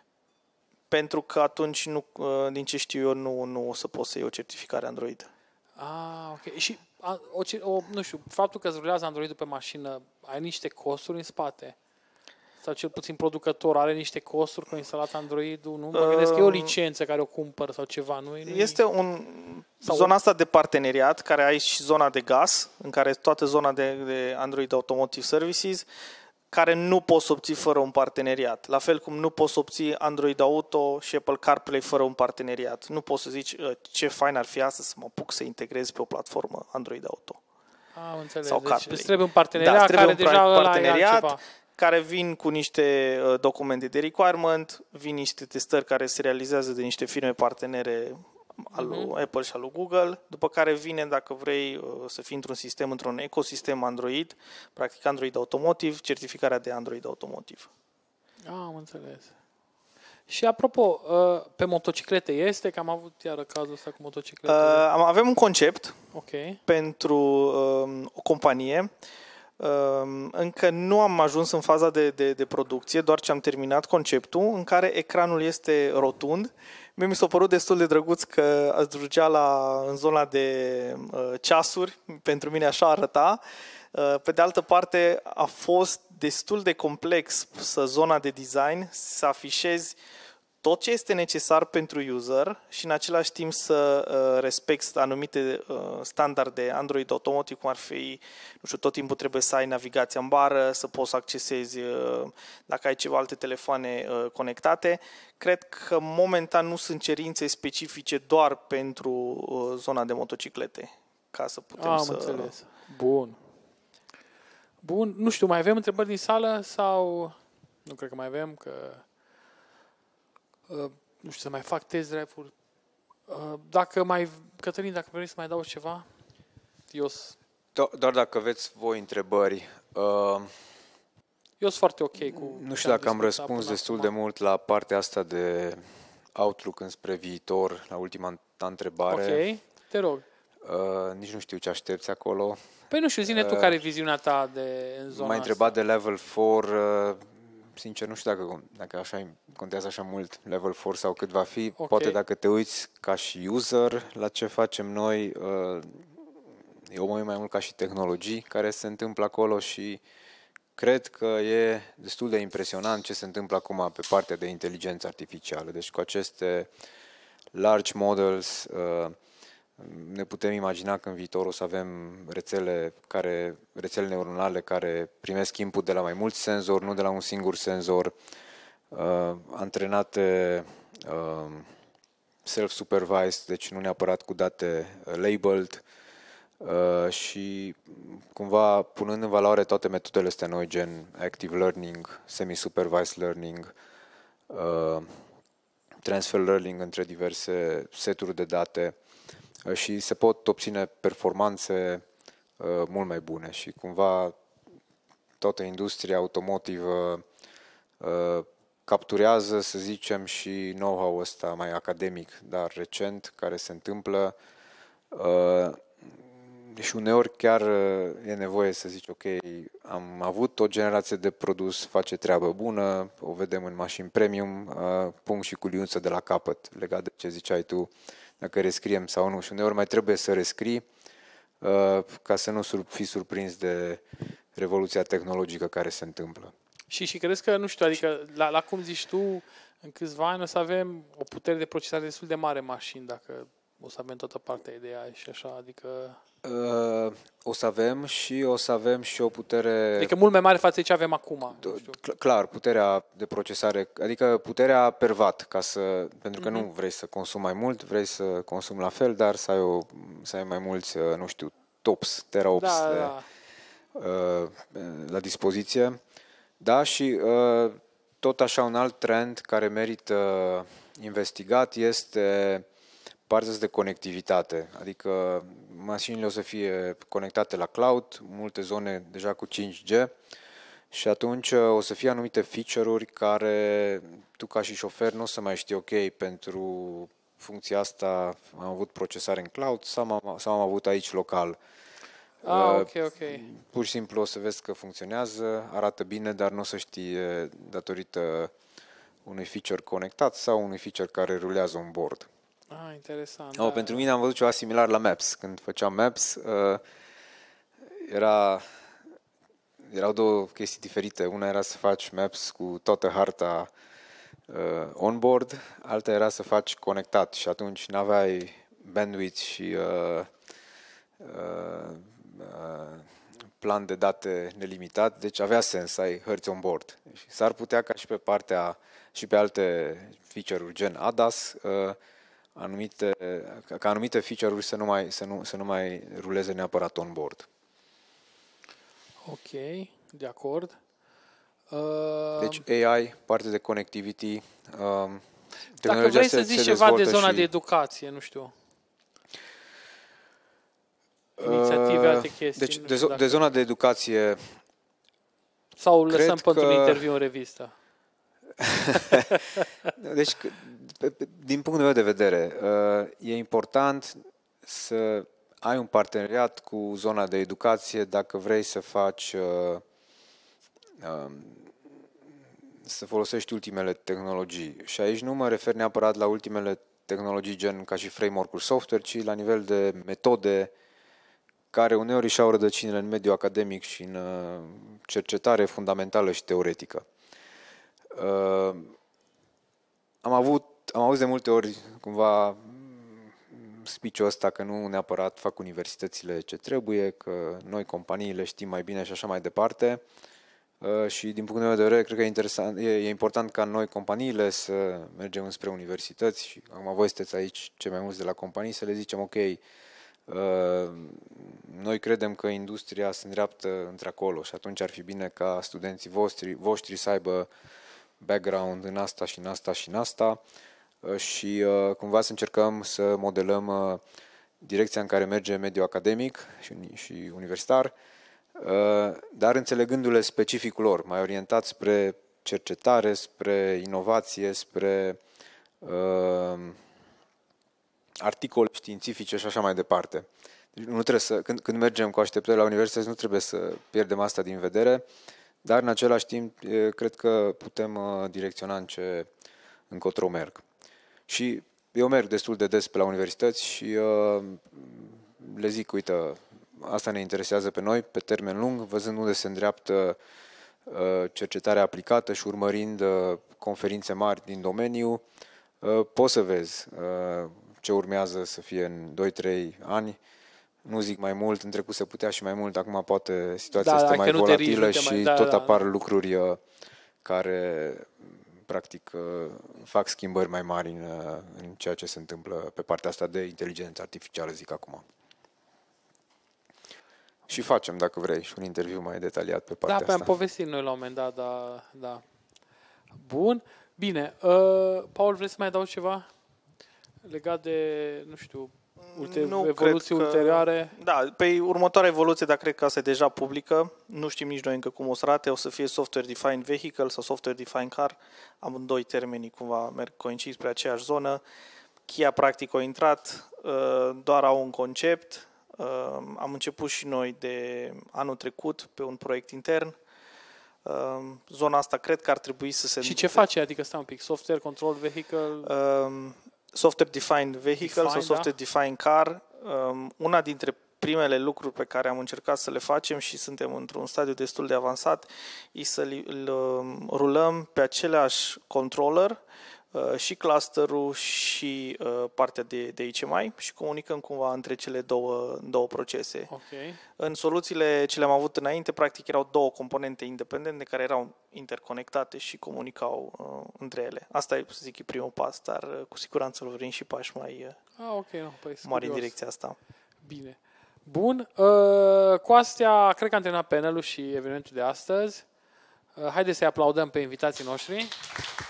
pentru că atunci, nu, din ce știu eu, nu, nu o să poți să iei o certificare Android. Ah, ok. Și, a, o, ce- o, nu știu, faptul că îți rulează Android-ul pe mașină, ai niște costuri în spate? Sau cel puțin producător are niște costuri cu instalat Android-ul, nu? Mă gândesc că e o licență care o cumpăr sau ceva, nu? Nu- Este un, Sau- zona asta de parteneriat, care ai și zona de gas, în care toată zona de, de Android Automotive Services, care nu poți să obții fără un parteneriat. La fel cum nu poți să obții Android Auto și Apple CarPlay fără un parteneriat. Nu poți să zici ce fain ar fi astăzi să mă apuc să integrez pe o platformă Android Auto. Am înțeles. Sau Deci CarPlay. îți trebuie un parteneriat Da, îți trebuie care un deja ăla e parteneriat altceva. care vin cu niște uh, documente de requirement, vin niște testări care se realizează de niște firme partenere al lui Mhm. Apple și al lui Google, după care vine, dacă vrei uh, să fii într-un sistem, într-un ecosistem Android, practic Android Automotive, certificarea de Android Automotive. Ah, am înțeles. Și apropo, uh, pe motociclete este? Că am avut iară cazul ăsta cu Uh, motociclete. am- avem un concept Ok. pentru uh, o companie Încă nu am ajuns în faza de, de, de producție, doar ce am terminat conceptul, în care ecranul este rotund. Mie mi s-a părut destul de drăguț că ați ducea la, în zona de uh, ceasuri, pentru mine așa arăta. Uh, pe de altă parte, a fost destul de complex să zona de design, să afișezi tot ce este necesar pentru user și în același timp să uh, respecti anumite uh, standarde Android Automotive, cum ar fi, nu știu, tot timpul trebuie să ai navigația în bară, să poți să accesezi uh, dacă ai ceva alte telefoane uh, conectate. Cred că momentan nu sunt cerințe specifice doar pentru uh, zona de motociclete, ca să putem Am să... înțeles. Bun. Bun, nu știu, mai avem întrebări din sală sau... Nu cred că mai avem, că... Uh, nu știu, să mai fac test drive-uri. Uh, dacă mai... Cătălin, dacă vrei să mai adaugi ceva? Eu s- Do- doar dacă aveți voi întrebări. Uh, eu sunt foarte ok cu... nu ce știu dacă am discutat răspuns până destul acum. de mult la partea asta de outlook înspre viitor, la ultima ta întrebare. Ok, te rog. Uh, nici nu știu ce aștepți acolo. Păi nu știu, zine tu Uh, care e viziunea ta de în zona M-ai asta. întrebat de level patru, uh, sincer nu știu dacă, dacă așa contează așa mult level patru sau cât va fi. Ok. Poate dacă te uiți ca și user la ce facem noi, uh, eu mă uit mai mult ca și tehnologii care se întâmplă acolo și cred că e destul de impresionant ce se întâmplă acum pe partea de inteligență artificială. Deci cu aceste large models uh, ne putem imagina că în viitor o să avem rețele, care, rețele neuronale care primesc input de la mai mulți senzori, nu de la un singur senzor, uh, antrenate uh, self-supervised, deci nu neapărat cu date uh, labeled, uh, și cumva punând în valoare toate metodele astea noi, gen active learning, semi-supervised learning, uh, transfer learning între diverse seturi de date, și se pot obține performanțe uh, mult mai bune și cumva toată industria automotivă uh, capturează, să zicem, și know-how-ul ăsta mai academic, dar recent, care se întâmplă. Uh, și uneori chiar uh, e nevoie să zici, ok, am avut o generație de produs, face treabă bună, o vedem în mașini premium, uh, punct și culiuță de la capăt, legat de ce ziceai tu, dacă rescriem sau nu. Și uneori mai trebuie să rescrii uh, ca să nu sur- fii surprins de revoluția tehnologică care se întâmplă. Și, și crezi că, nu știu, adică, la, la cum zici tu, în câțiva ani o să avem o putere de procesare destul de mare în mașini, dacă o să avem toată partea de A I și așa, adică... Uh, o să avem și o să avem și o putere... Adică mult mai mare față de ce avem acum. Nu știu. Cl- Clar, puterea de procesare, adică puterea per watt, ca să, pentru că mm-hmm. nu vrei să consumi mai mult, vrei să consumi la fel, dar să ai, o, să ai mai mulți, nu știu, tops, teraops Da, de, da. uh, la dispoziție. Da, și uh, tot așa un alt trend care merită investigat este partea de conectivitate, adică mașinile o să fie conectate la cloud, multe zone deja cu cinci G și atunci o să fie anumite feature-uri care tu ca și șofer nu o să mai știi, ok, pentru funcția asta am avut procesare în cloud sau am, sau am avut aici local. Ah, ok, ok. Pur și simplu o să vezi că funcționează, arată bine, dar nu o să știi datorită unui feature conectat sau unui feature care rulează on board. Ah, interesant. Oh, da. pentru mine am văzut ceva similar la Maps. Când făceam Maps, uh, era, erau două chestii diferite. Una era să faci Maps cu toată harta uh, on-board, alta era să faci conectat și atunci n-aveai bandwidth și uh, uh, uh, plan de date nelimitat, deci avea sens să ai hărți on-board. Și s-ar putea ca și pe partea și pe alte feature-uri gen A D A S, uh, anumite, ca anumite feature-uri să nu mai, să nu, să nu mai ruleze neapărat on-board. Ok, de acord. Uh, Deci A I, parte de connectivity, um, dacă vrei se, să zici se ceva de dezvoltă zona și, de educație, nu știu. Inițiative, alte chestii. Deci nu de, știu zo- dacă... de zona de educație, Sau cred lăsăm pentru că- un interviu în revistă. deci pe- pe- din punct meu de vedere, uh, e important să ai un parteneriat cu zona de educație dacă vrei să faci, uh, uh, să folosești ultimele tehnologii. Și aici nu mă refer neapărat la ultimele tehnologii gen ca și framework-uri software, ci la nivel de metode care uneori și-au rădăcinile în mediul academic și în uh, cercetare fundamentală și teoretică. Uh, am avut, am auzit de multe ori cumva speech-ul ăsta că nu neapărat fac universitățile ce trebuie, că noi companiile știm mai bine și așa mai departe. Uh, și din punctul meu de vedere, cred că e, interesant, e, e important ca noi companiile să mergem înspre universități și acum voi sunteți aici cei mai mulți de la companii, să le zicem ok, uh, noi credem că industria se îndreaptă într-acolo și atunci ar fi bine ca studenții voștri, voștri să aibă background în asta și în asta și în asta și uh, cumva să încercăm să modelăm uh, direcția în care merge mediul academic și, și universitar, uh, dar înțelegându-le specificul lor, mai orientat spre cercetare, spre inovație, spre uh, articole științifice și așa mai departe. Deci nu trebuie să, când, când mergem cu așteptări la universități, nu trebuie să pierdem asta din vedere, dar în același timp cred că putem direcționa în ce încotro merg. Și eu merg destul de des pe la universități și uh, le zic, uite, asta ne interesează pe noi pe termen lung, văzând unde se îndreaptă uh, cercetarea aplicată și urmărind uh, conferințe mari din domeniu, uh, poți să vezi uh, ce urmează să fie în doi trei ani. Nu zic mai mult, în trecut se putea și mai mult, acum poate situația da, este mai volatilă rici, și mai, da, tot da, apar da. lucruri uh, care practic uh, fac schimbări mai mari în, uh, în ceea ce se întâmplă pe partea asta de inteligență artificială, zic acum. Și facem, dacă vrei, și un interviu mai detaliat pe partea da, asta. Da, am povestit noi la un moment dat, da, da. Bun. Bine. Uh, Paul, vrei să mai adaugi ceva legat de, nu știu, Ulte, nu evoluții cred că, ulterioare? Da, pe următoarea evoluție, dar cred că asta e deja publică. Nu știm nici noi încă cum o să arate. O să fie Software Defined Vehicle sau Software Defined Car. Amândoi termenii cumva merg coincid spre aceeași zonă. Kia practic a intrat, doar au un concept. Am început și noi de anul trecut pe un proiect intern. Zona asta cred că ar trebui să se... Și ce face? Adică stai un pic, Software Control Vehicle... Um, Software Defined Vehicle Define, sau Software da? Defined Car. Um, una dintre primele lucruri pe care am încercat să le facem și suntem într-un stadiu destul de avansat e să îl um, rulăm pe același controller uh, și clusterul și uh, partea de, de H M I și comunicăm cumva între cele două, două procese. Okay. În soluțiile ce le-am avut înainte, practic erau două componente independente care erau interconectate și comunicau uh, între ele. Asta e, să zic, e primul pas, dar uh, cu siguranță vor veni și pași mai uh, ah, okay, no, păi, mari în direcția asta. Bine. Bun. Uh, cu astea, cred că am terminat panelul și evenimentul de astăzi. Uh, haideți să-i aplaudăm pe invitații noștri.